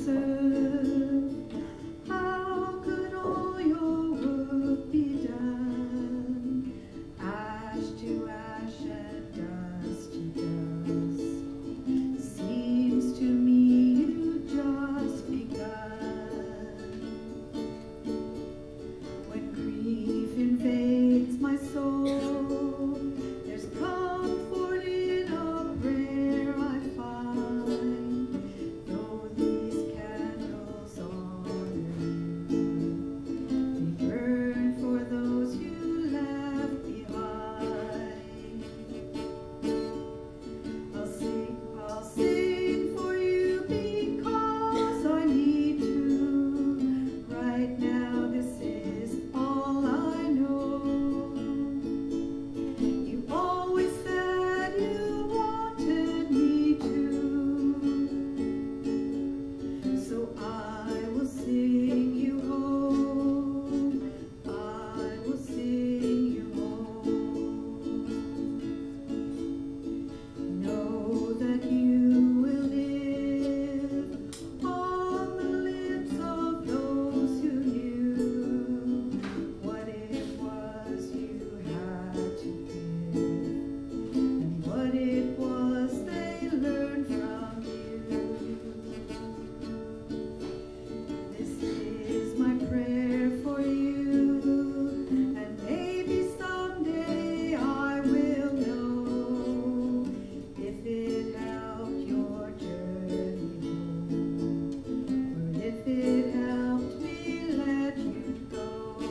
if it helped me let you go.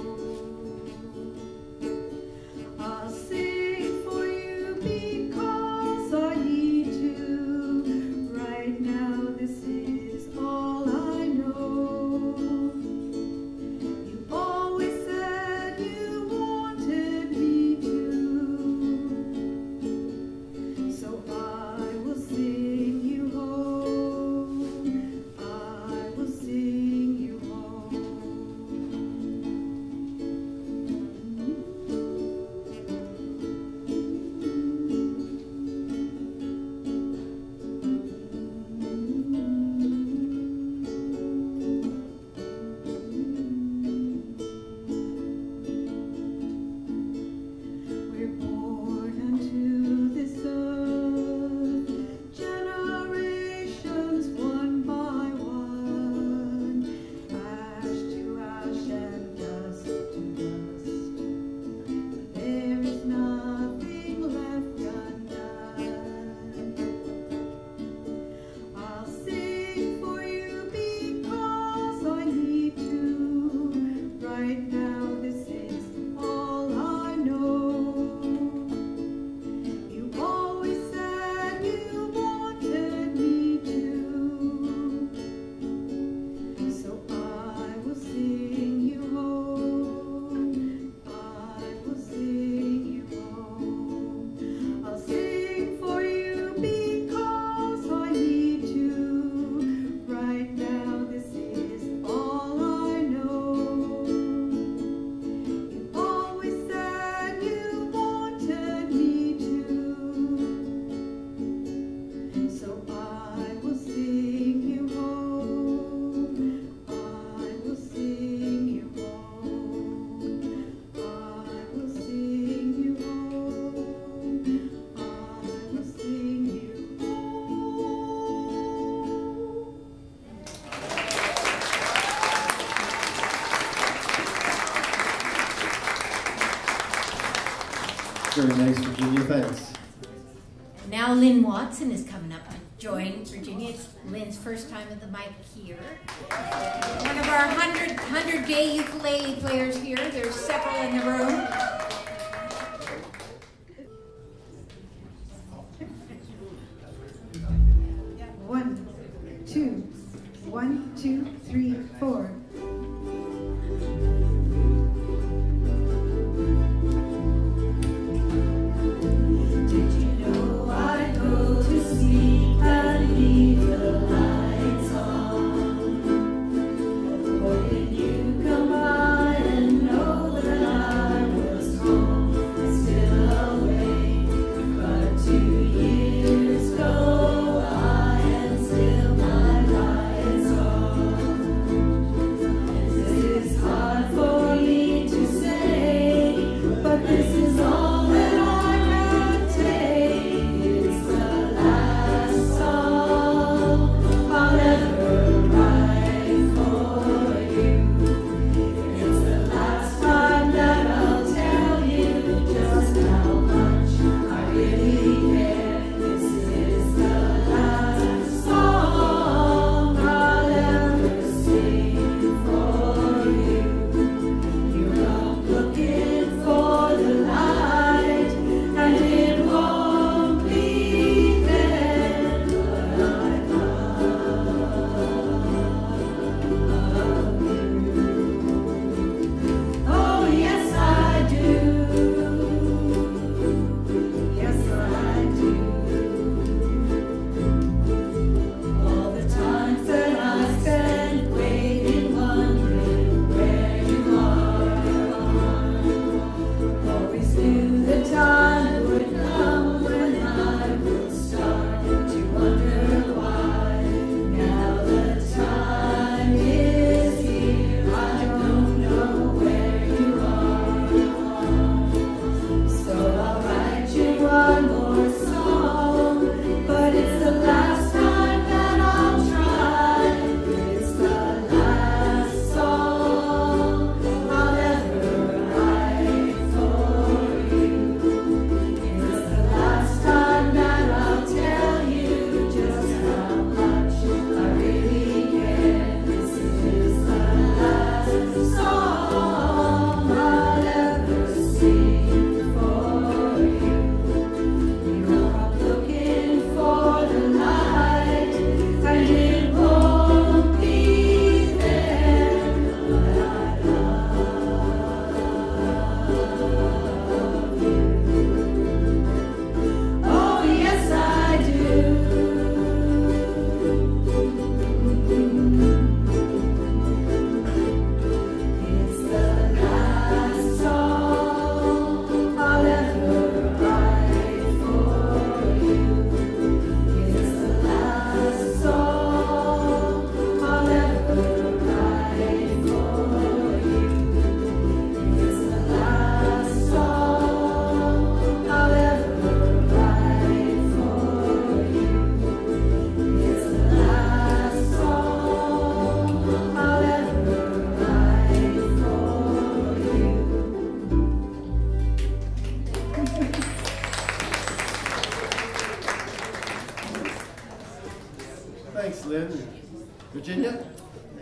I'll sing for you because I need to. Right now this is all I know. You always said you wanted me to, so I will sing you home. I will sing you home. We're born unto this earth, generations one by one, ash to ash and dust to dust. There is nothing left undone. I'll sing for you because I need to. Right now this is all I know. You always said you wanted me to, so I will sing you home. I will sing you home. I'll sing for you because I need to. Right now this is all I know. You always said you wanted me to, so I will sing you home. I will sing you home. I will sing you home. I will sing you home. Very nice, Virginia, thanks. Now Lynn Watson is coming up to join Virginia. It's Lynn's first time at the mic here. One of our hundred hundred day ukulele players here. There's several in the room. One, two, one, two, three, four. Did you know I'd go to sleep and leave the lights on? Or did you come by and know that I was home and still awake? But two years ago I am still my lights on.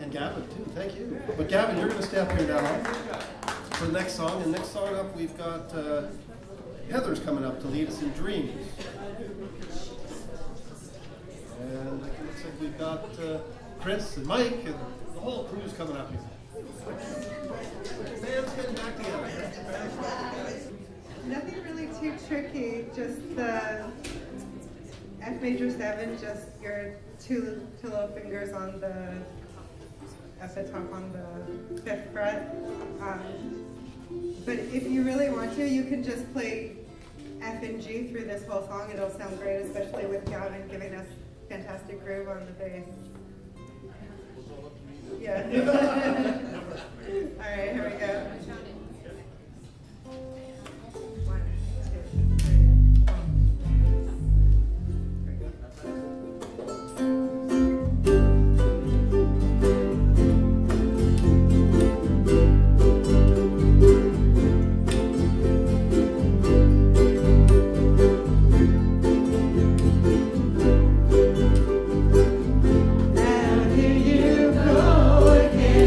And Gavin, too. Thank you. But Gavin, you're going to stay up here now for the next song. And next song up, we've got uh, Heather's coming up to lead us in Dreams. And it looks like we've got uh, Chris and Mike and the whole crew's coming up here. Band's getting back together. Nothing really too tricky, just the F major seven, just your two, two little fingers on the, at the top on the fifth fret. Um, but if you really want to, you can just play F and G through this whole song. It'll sound great, especially with Gavin giving us fantastic groove on the bass. Yeah. All right, here we go. One, two, three, four. There we go. Now here you go again.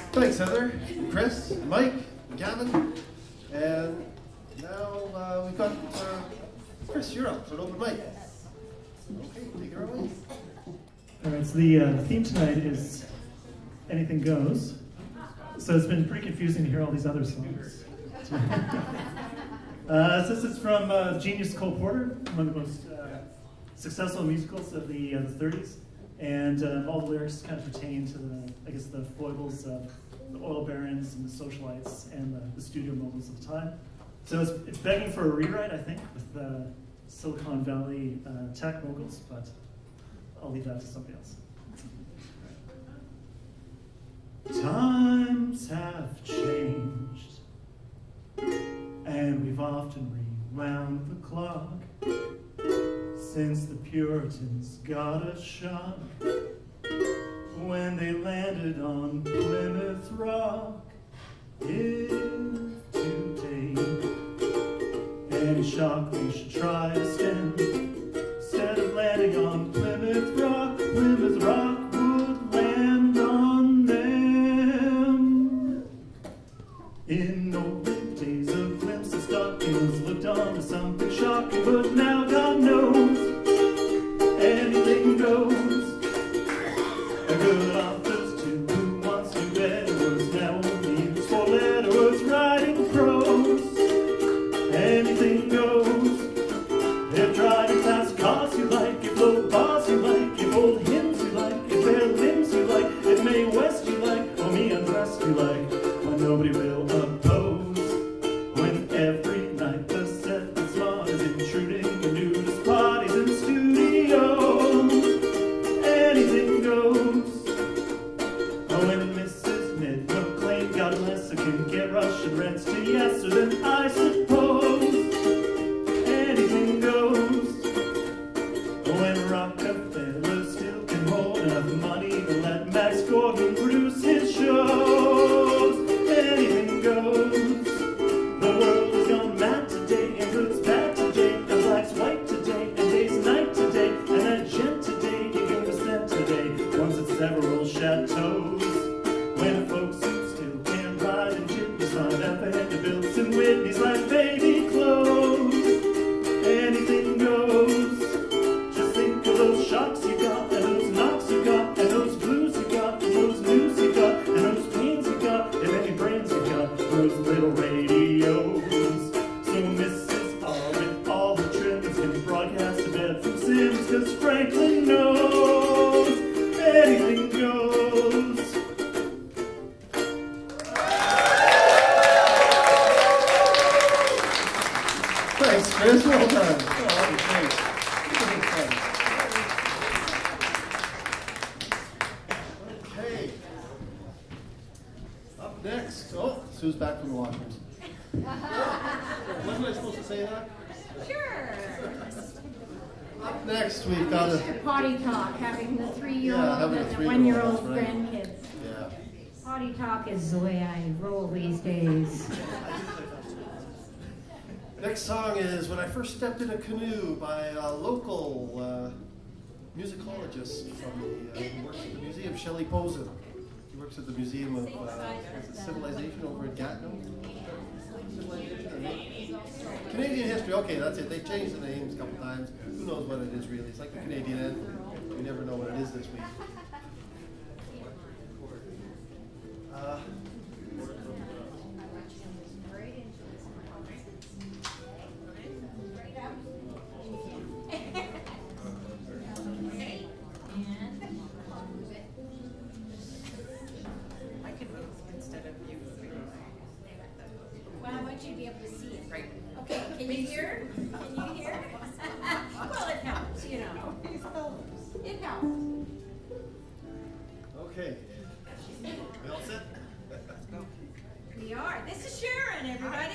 Thanks, Heather, Chris, Mike, Gavin, and now uh, we've got uh, Chris. You're up for an open mic. Okay, take it away. All right. So the uh, theme tonight is anything goes. So it's been pretty confusing to hear all these other songs. uh, this is from uh, Genius Cole Porter, one of the most uh, successful musicals of the, uh, the thirties, and uh, all the lyrics kind of pertain to the, I guess, the foibles of the oil barons and the socialites and the, the studio moguls of the time. So it's, it's begging for a rewrite, I think, with uh, Silicon Valley uh, tech moguls, but I'll leave that to somebody else. Times have changed, and we've often rewound the clock since the Puritans got a shock when they landed on Plymouth Rock. If today any shock we should try to stem, instead of landing on Plymouth Rock, Plymouth Rock would land on them. In olden days, a glimpse of stockings looked on to something shocking, but now God knows anything goes. A good author's too who wants to better words now only use four letter words writing prose. Anything goes. If driving fast cars you like, if low bars you like, if old hymns you like, if bare limbs you like, if May West you like, or me undressed you like, when nobody will oppose. When every night the set and smart is intruding in nudist parties and studios. Anything goes. Oh, when Missus Ned McLean, God bless her, can get Russian rents to yes, or then I suppose anything goes. When Rockefeller still can hold enough money to let Max Gordon produce his shows. Anything goes. The world has gone mad today, and good's bad today, and black's white today, and day's night today, and that gent today, you give a cent today, once at several chateaus. When folks who still can ride in jitneys find out they had to build some Whitneys like baby clothes. Anything goes. Just think of those shocks you got, and those knocks you got, and those blues you got, and those news you got, and those pains you got, and any brains you got, those little radios. So Missus R with all the trims can broadcast to bed from Sims, cause Franklin knows anything goes. Thanks, Chris. Well done. Oh, that was great. Great fun. Okay. Up next. Oh, Sue's back from the washrooms. Wasn't I supposed to say that? Sure. Up next, we've got a. Potty talk, having the three-year-old Yeah, having a and the three-year-old, one-year-old that's right. grandkids. Yeah. Potty talk is the way I roll these days. Next song is When I First Stepped in a Canoe by a local uh, musicologist from the, uh, who works at the museum, Shelley Posen. He works at the Museum of uh, Civilization over in Gatineau. Canadian history, okay, that's it. They changed the names a couple times. Who knows what it is really? It's like the Canadian end. We never know what it is this week. Uh, I can move instead of you. Well, I want you to be able to see it. Right. Okay, can you hear? Can you hear? Well, it helps, you know. It helps. okay. We all set? Let's go. We are. This is Sharon, everybody.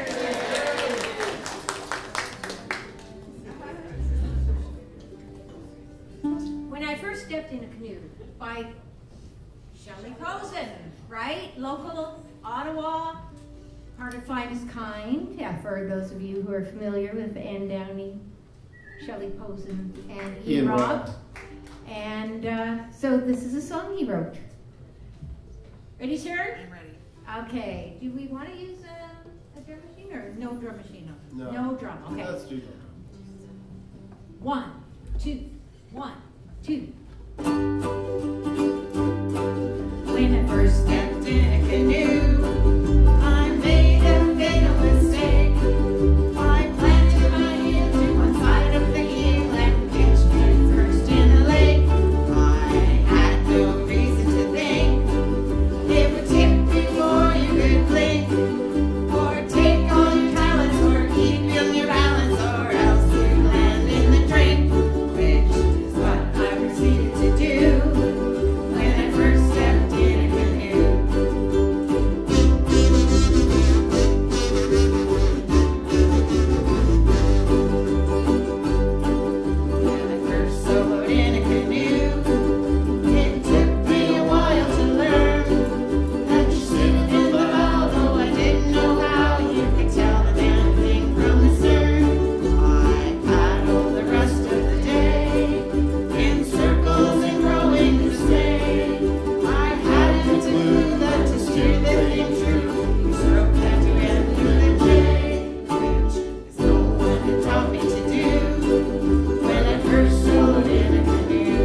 When I first stepped in a canoe by Shelley Posen, right? Local Ottawa, Part of Finest Kind, yeah, for those of you who are familiar with Anne Downey, Shelley Posen, and Ian Robb. And uh, so this is a song he wrote. Ready, Sharon? I'm ready. Okay. Do we want to use a, a drum machine or no drum machine? No. No drum. Okay. Let's do that. One, two, one, two. When I first stepped in a canoe, I made a fatal mistake. I planted my heel to one side of the keel and pitched it first in the lake. I had no reason to think it would tip before you could blink, or take all your talents, or keep on your balance, or else you land in the drink, which is what I proceeded to do when I first stepped in a canoe. When I first soloed in a canoe, it took me a while to learn that you're sitting in the bow, though I didn't know how you could tell the damn thing from the stern. I paddled the rest of the day in circles and rowing to stay. I hadn't a clue that to steer the thing true, you stroke had to end with a J, which is no one had taught me to do when I first soloed in a canoe.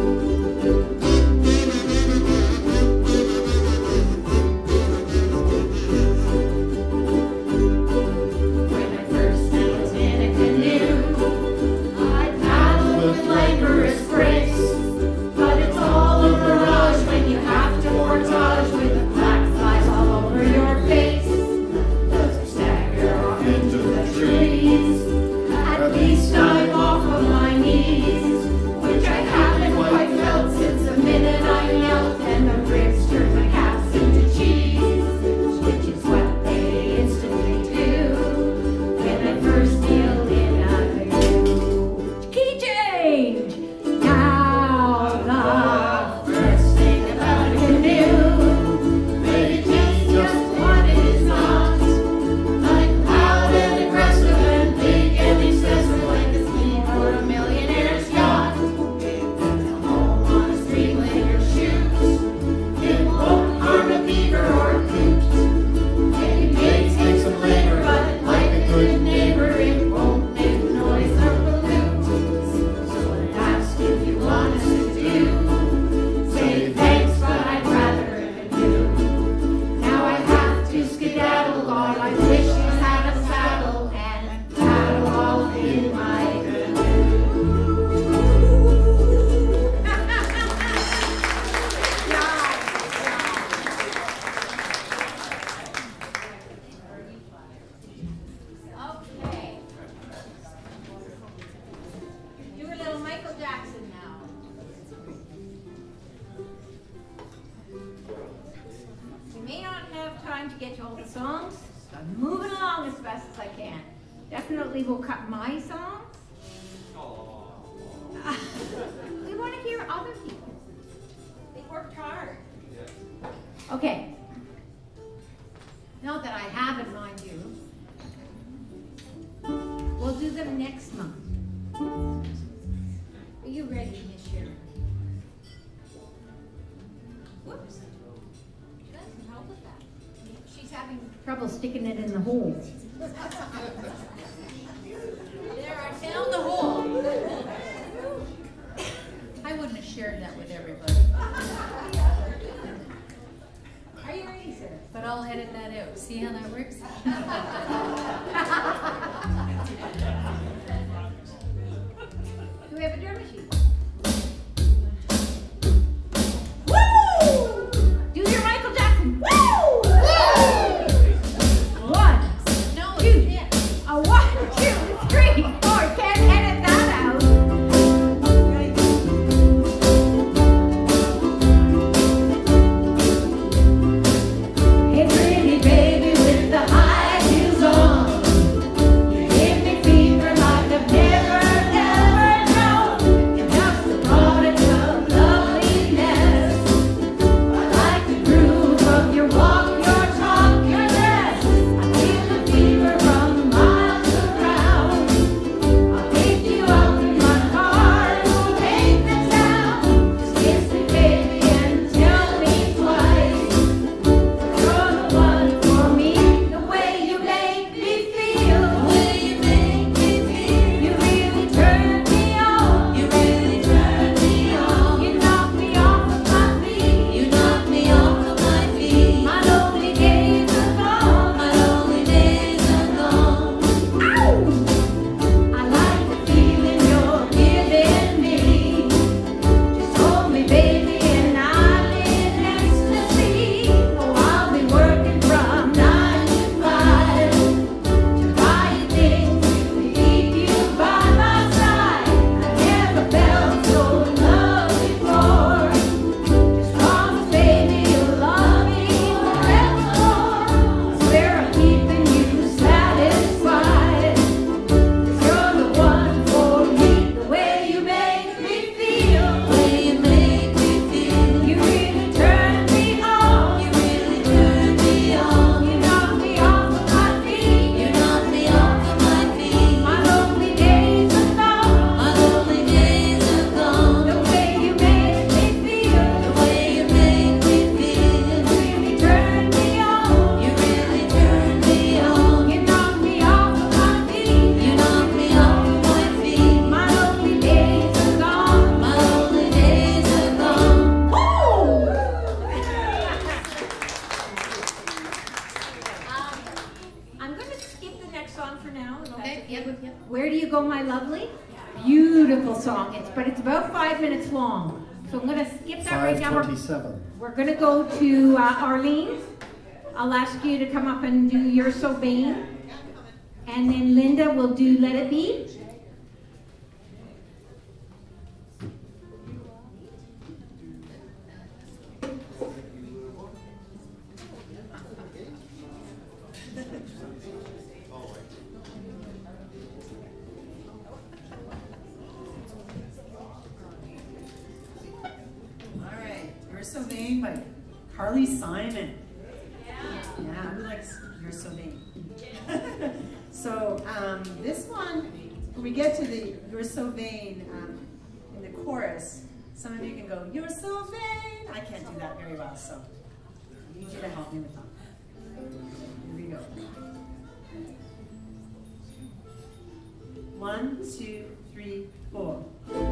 When I first stepped in a canoe, I paddled with languorous grace, but it's all a mirage when you have to portage with the black flies all over your face. As I stagger off into the trees, at least I'm off of my knees, which I haven't quite felt since the minute I knelt and the ribs turned my calves into cheese, which is what they instantly do when I first kneel in a canoe. Key change! Now the best thing about a canoe, that it is just what it is not, like loud and aggressive and big and excessive, like the speed or a millionaire's yacht. It's a home on a stream in your shoes. It won't harm a beaver or a coot. It may take some labor, but like a good neighbor, it won't make noise or pollute. So when asked if you want us to do, say thanks, but I'd rather a canoe. Now I have to skedaddle, Lord, I wish you had a saddle and paddle off in my Okay. Do a little Michael Jackson now. We may not have time to get to all the songs, so I'm moving along as fast as I can. Definitely will cut my songs. We want to hear other people. They worked hard. Okay. Not that I haven't, mind you. We'll do them next month. Are you ready, Miss Sharon? Whoops. She doesn't help with that. She's having trouble sticking it in the hole. There, I found the hole. I wouldn't have shared that with everybody. Are you ready, sir? But I'll edit that out. See how that works? Do we have a drum machine? Do your Michael Jackson. Woo! One, No, two, yeah. a one, two, three, four. Can't edit that out. Hey, pretty baby with the high heels on, you give me fever like I've never, ever known. Yep, yep. Where Do You Go, My Lovely? Beautiful song. It's but it's about five minutes long. So I'm going to skip that right now. five twenty-seven. We're going to go to uh, Arlene. I'll ask you to come up and do You're So Vain. And then Linda will do Let It Be. So Vain by Carly Simon. Yeah. Yeah, who likes You're So Vain? So um, this one, when we get to the You're So Vain um, in the chorus, some of you can go, You're so vain. I can't do that very well, so I need you to help me with that. Here we go. One, two, three, four.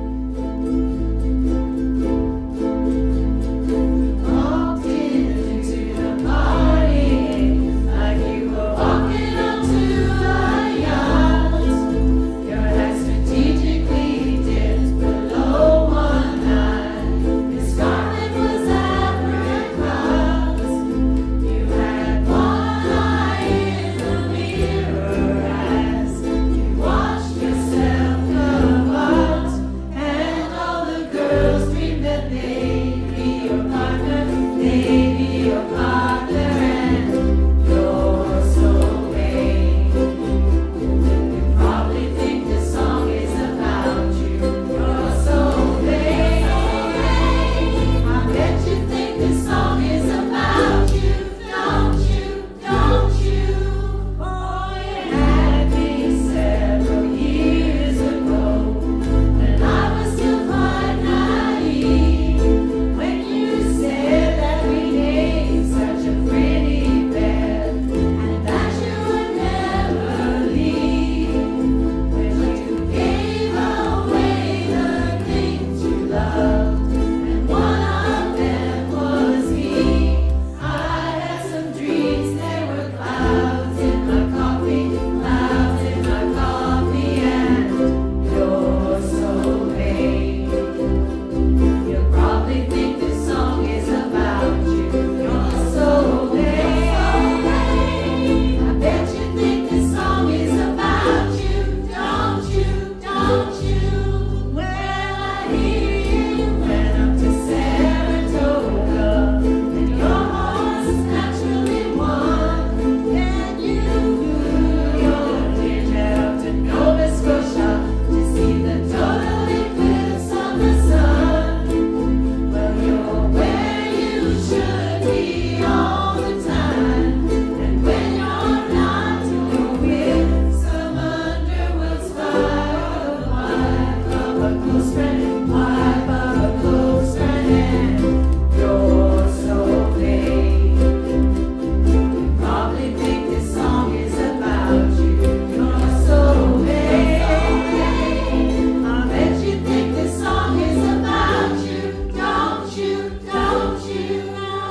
Walked into the party like you were walking onto a yacht. Your head strategically dipped below one eye. Your scarlet was apricot. You had one eye in the mirror as you watched yourself come out. And all the girls dreamed that they'd be your partner, they'd be your partner, and you're so vain. You probably think this song is about you. You're so vain. I bet you think this song is about you. Don't you, don't you? Oh, it had me several years ago when I was still quite naive. When you said that we made such a pretty bed and that you would never leave. When you gave away the things you loved, and one of them was me. I had some dreams, there were clouds in my coffee, clouds in my coffee, and you're so vain. You probably think this song is about you. You're so vain. I bet you think this song is about you. Don't you, don't you? Well, I hear you went up to Saratoga and your horse naturally won. Then you flew your Learjet up to Nova Scotia to see the total eclipse of the sun. Well, you're where you should be all the time, and when you're not, you're with some underworld spy, the wife of a close friend, wife of a close friend, and you're so vain. You probably think this song is about you. You're so vain. I bet you think this song is about you. Don't you, don't you?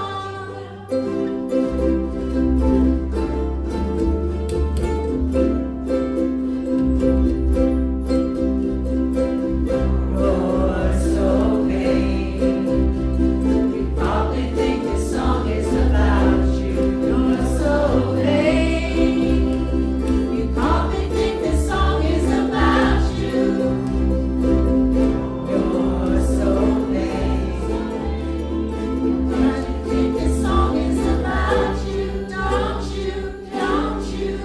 You're so vain. You probably think this song is about you. You're so vain. You probably think this song is about you. You're so vain. You think this song is about you. Don't you, don't you?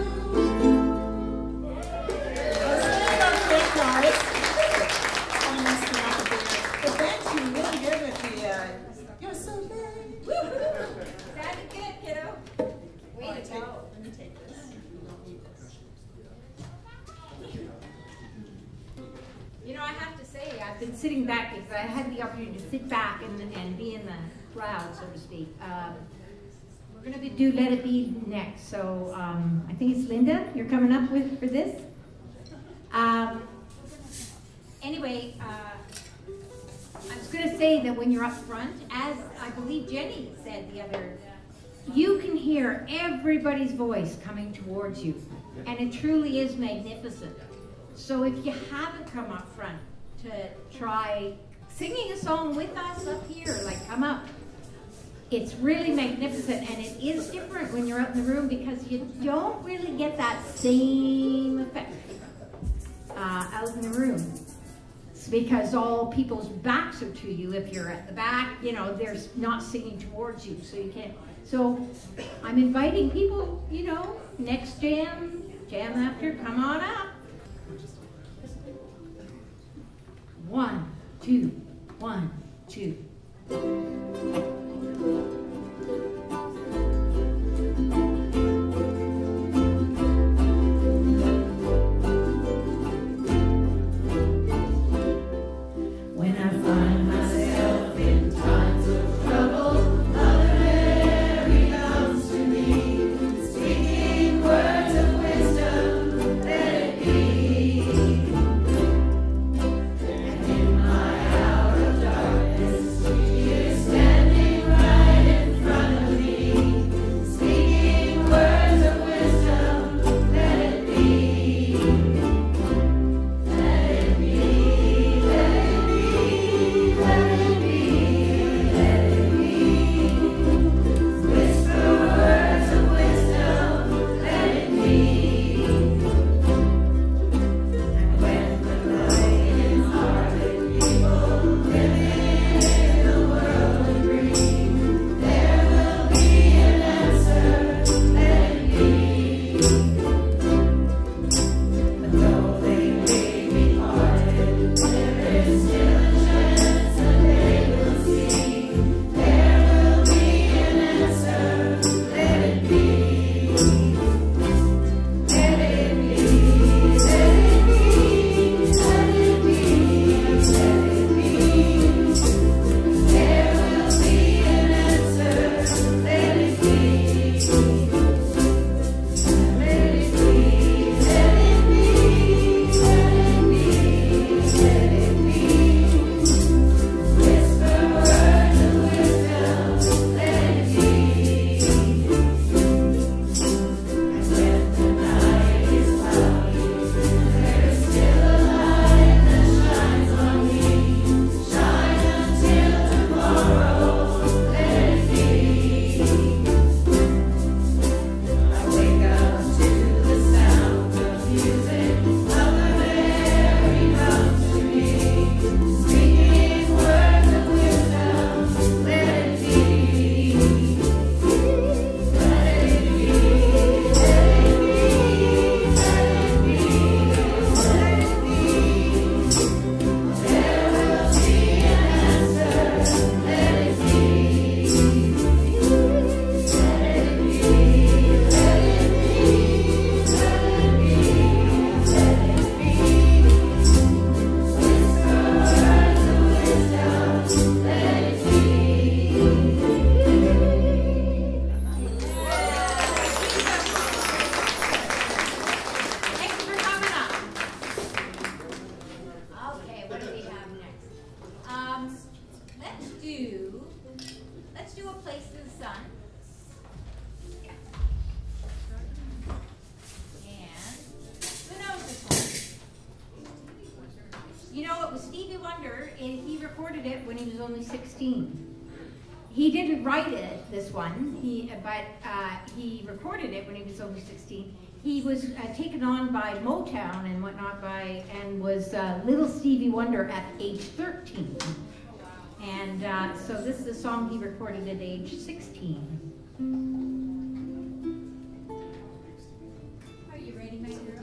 Great, guys. Almost not there. But thank you, really good with the, uh, you're so vain. Sounded good, kiddo. Way to go. Let me take this. You know, I have to say, I've been sitting back because I had the opportunity to sit back and, and be in the crowd, so to speak. Um, we're going to do Let It Be next. So um, I think it's Linda you're coming up with for this. Um, anyway, uh, I was going to say that when you're up front, as I believe Jenny said the other, you can hear everybody's voice coming towards you. and it truly is magnificent. So if you haven't come up front to try singing a song with us up here, like come up. It's really magnificent, and it is different when you're out in the room because you don't really get that same effect uh, out in the room. It's because all people's backs are to you. If you're at the back, you know, they're not singing towards you, so you can't. So I'm inviting people, you know, next jam, jam after, come on up. One, two, one, two. When I find myself in times of trouble, Mother Mary comes to me, speaking words of wisdom, let it be. And in my hour of darkness, she is standing right in front of me, speaking words of wisdom, let it be. Let it be, let it be, let it be, let it be. Whisper words of wisdom, let it be. And when the night is hard and people living in the world agree, there will be an answer, let it be. But though they may be parted, there is still a chance that they will see. There will be an answer, let it be. Let it be, let it be, let it be, let it be. There will be an answer, let it be. Let it be, let it be, let it be, let it be. Whisper words of wisdom, let it be. And when the night is cloudy, there is still a light that shines on me. Shine until tomorrow, let it be. I wake up to the sound of music. Mother Mary comes to me, speaking words of wisdom, let it be. Let it be, let it be, let it be, let it be. There will be an answer, let it be. Let it be, let it be, let it be, let it be. Whisper words of wisdom, let it be. Thanks for coming up. Okay, what do we have next? Um, let's do, let's do A Place in the Sun. And who knows this one? You know, it was Stevie Wonder, and he recorded it when he was only sixteen. He didn't write it, this one, he, but uh, he recorded it when he was only sixteen. He was uh, taken on by Motown and whatnot by, and was uh, Little Stevie Wonder at age thirteen. And uh, so this is a song he recorded at age sixteen. Are you ready, my girl?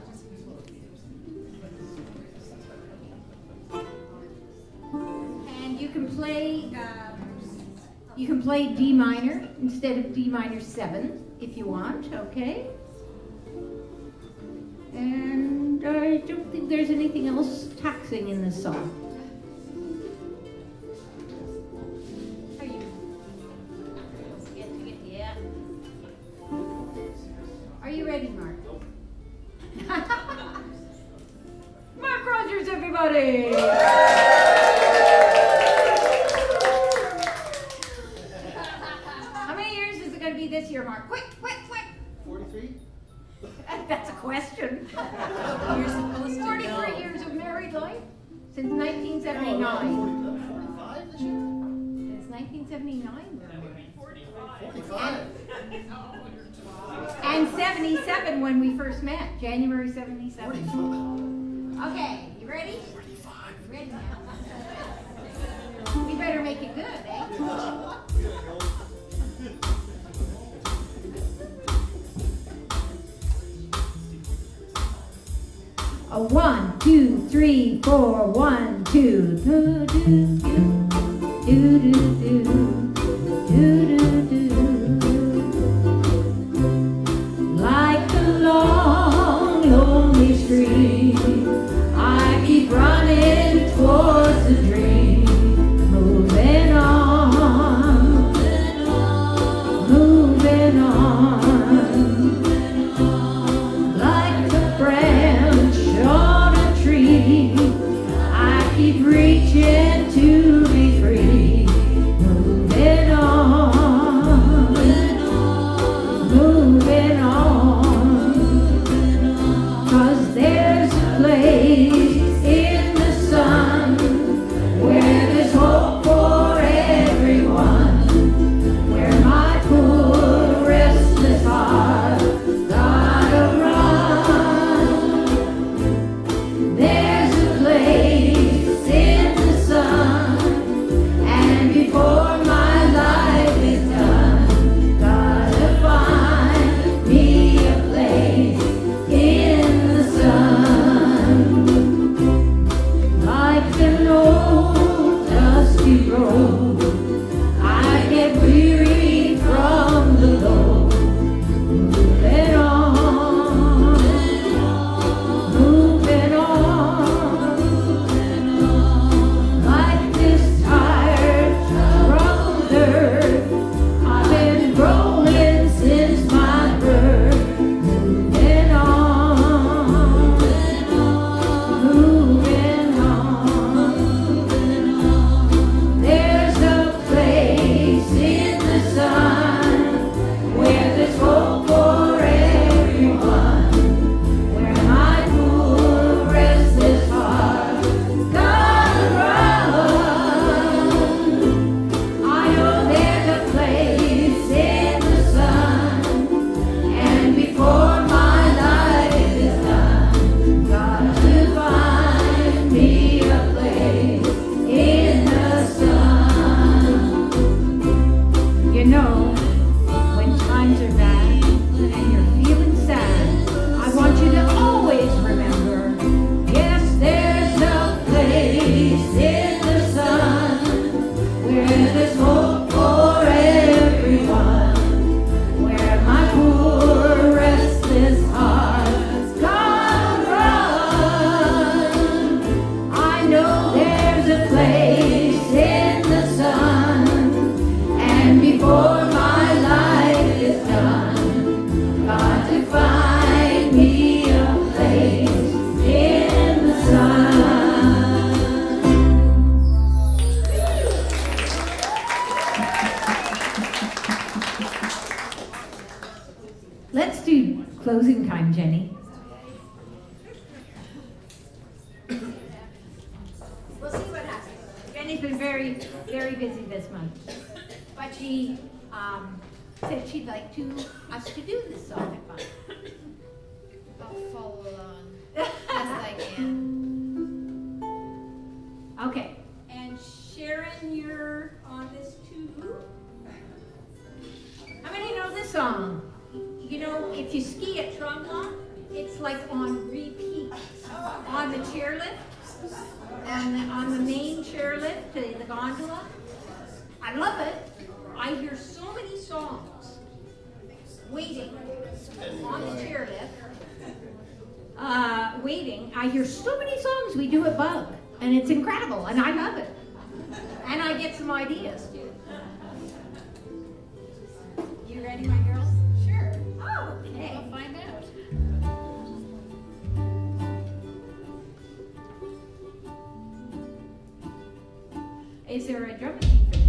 And you can play, um, you can play D minor instead of D minor seven if you want, okay? And I don't think there's anything else taxing in this song. Are you? Yeah. Are you ready, Mark? Mark Rogers, everybody! How many years is it going to be this year, Mark? Quick, quick, quick! forty-three? That's a question. You're supposed to forty-three know. years of married life? Since nineteen seventy-nine. forty-five this year? Since nineteen seventy-nine. forty-five. And seventy-seven when we first met, January seventy-seven. forty-five. Okay, you ready? forty-five. Ready now. We better make it good, eh? A one, two, three, four, one, two, do, do, do, do, do, do, do, do, do. Like a long, lonely stream, I keep running towards the dream, moving on, moving on, like the branch on a tree. I keep reaching to be free, moving on, moving on, 'cause there's a place in the sun where there's hope for everyone, where my poor restless heart gotta run. There's a place in the sun, and before my life is done, gotta find me a place in the sun. Like an old dusty road, I get weary from the load, moving on, moving on, like this tired, troubled earth. I've been rolling since my birth, moving on, moving on. There's a place in the sun where there's hope for everyone, where my poor restless heart gotta run. I know there's a place in the sun, and before my life is done, got to find me a place in the sun. You know, when times are bad and you're feeling sad, I want you to always remember, yes, there's a place in the sun where there's hope for everyone, where my poor restless heart's gotta run. I know there's a place in the sun, and before my life is done, got to find me a place in the sun. Let's do closing time, Jenny. We'll see what happens. Jenny's been very, very busy this month, but she um, said she'd like to us to do this song at five. I'll follow along best I can. Okay. And Sharon, you're on this too. How many know this song? You know, if you ski at Tremblant, it's like on repeat. On the chairlift, on the, on the main chairlift to the gondola. I love it. I hear so many songs waiting on the chairlift. Uh, waiting. I hear so many songs we do at Bug, and it's incredible, and I love it. And I get some ideas too. You ready, my girls? Sure. Okay. We'll find out. Is there a drum machine for this?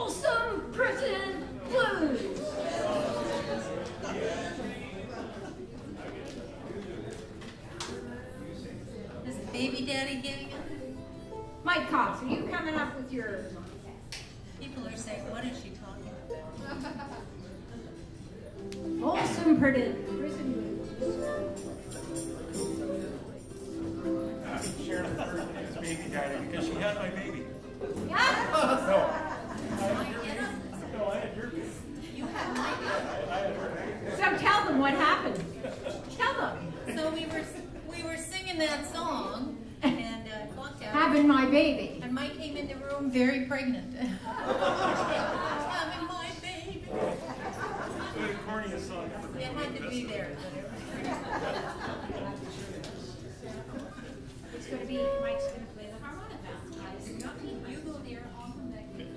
Folsom Prison Blues. Is baby daddy getting it? Mike Cox, are you coming up with your... People are saying, what is she talking about? Folsom Prison Blues. Uh, Sharon referred to me as baby daddy because she had my baby. Yeah? No. I had your baby. No, I had your baby. You have my baby. I had her baby. So tell them what happened. Tell them. So we were we were singing that song, and uh, walked out. Having my baby. And Mike came in the room very pregnant. Having my baby. The corniest song ever. It had to be there. But it It's going to be, Mike's going to play the harmonica. You go there, I'll come back here.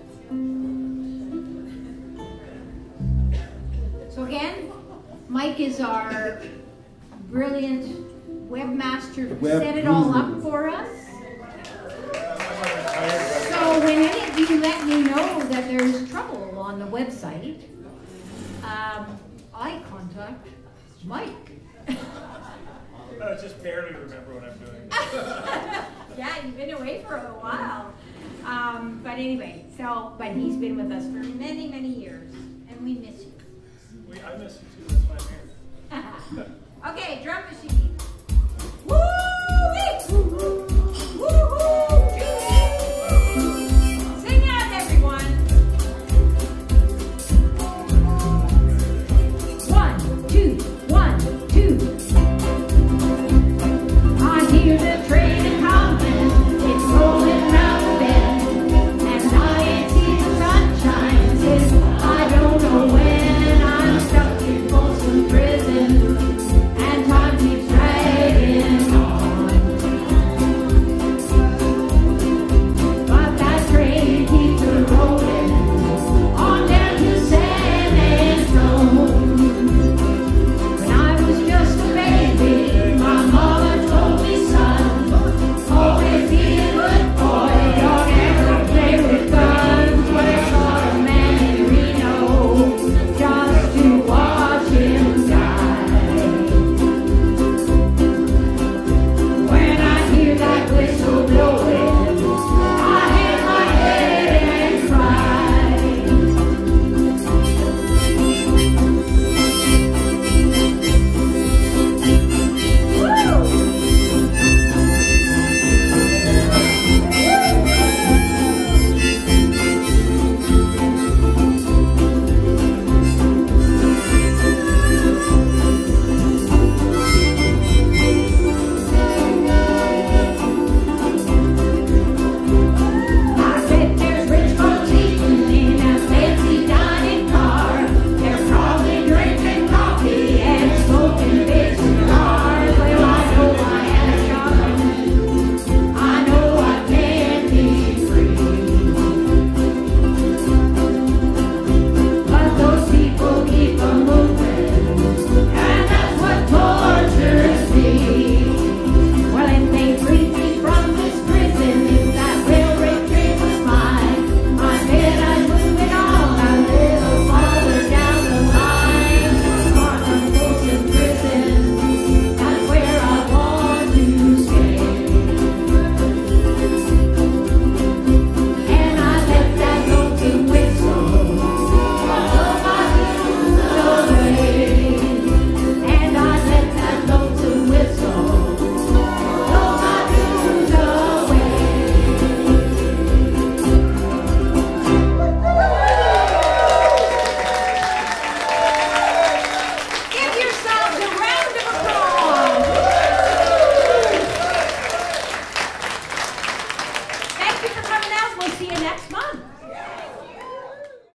So again, Mike is our brilliant webmaster who Web set it all guru. up for us. So when any of you let me know that there's trouble on the website, um, I contact Mike. I just barely remember what I'm doing. Yeah, you've been away for a while. Um, but anyway, so, but he's been with us for many, many years, and we miss you. We, I miss you too, that's why I'm here. Okay, drum machine.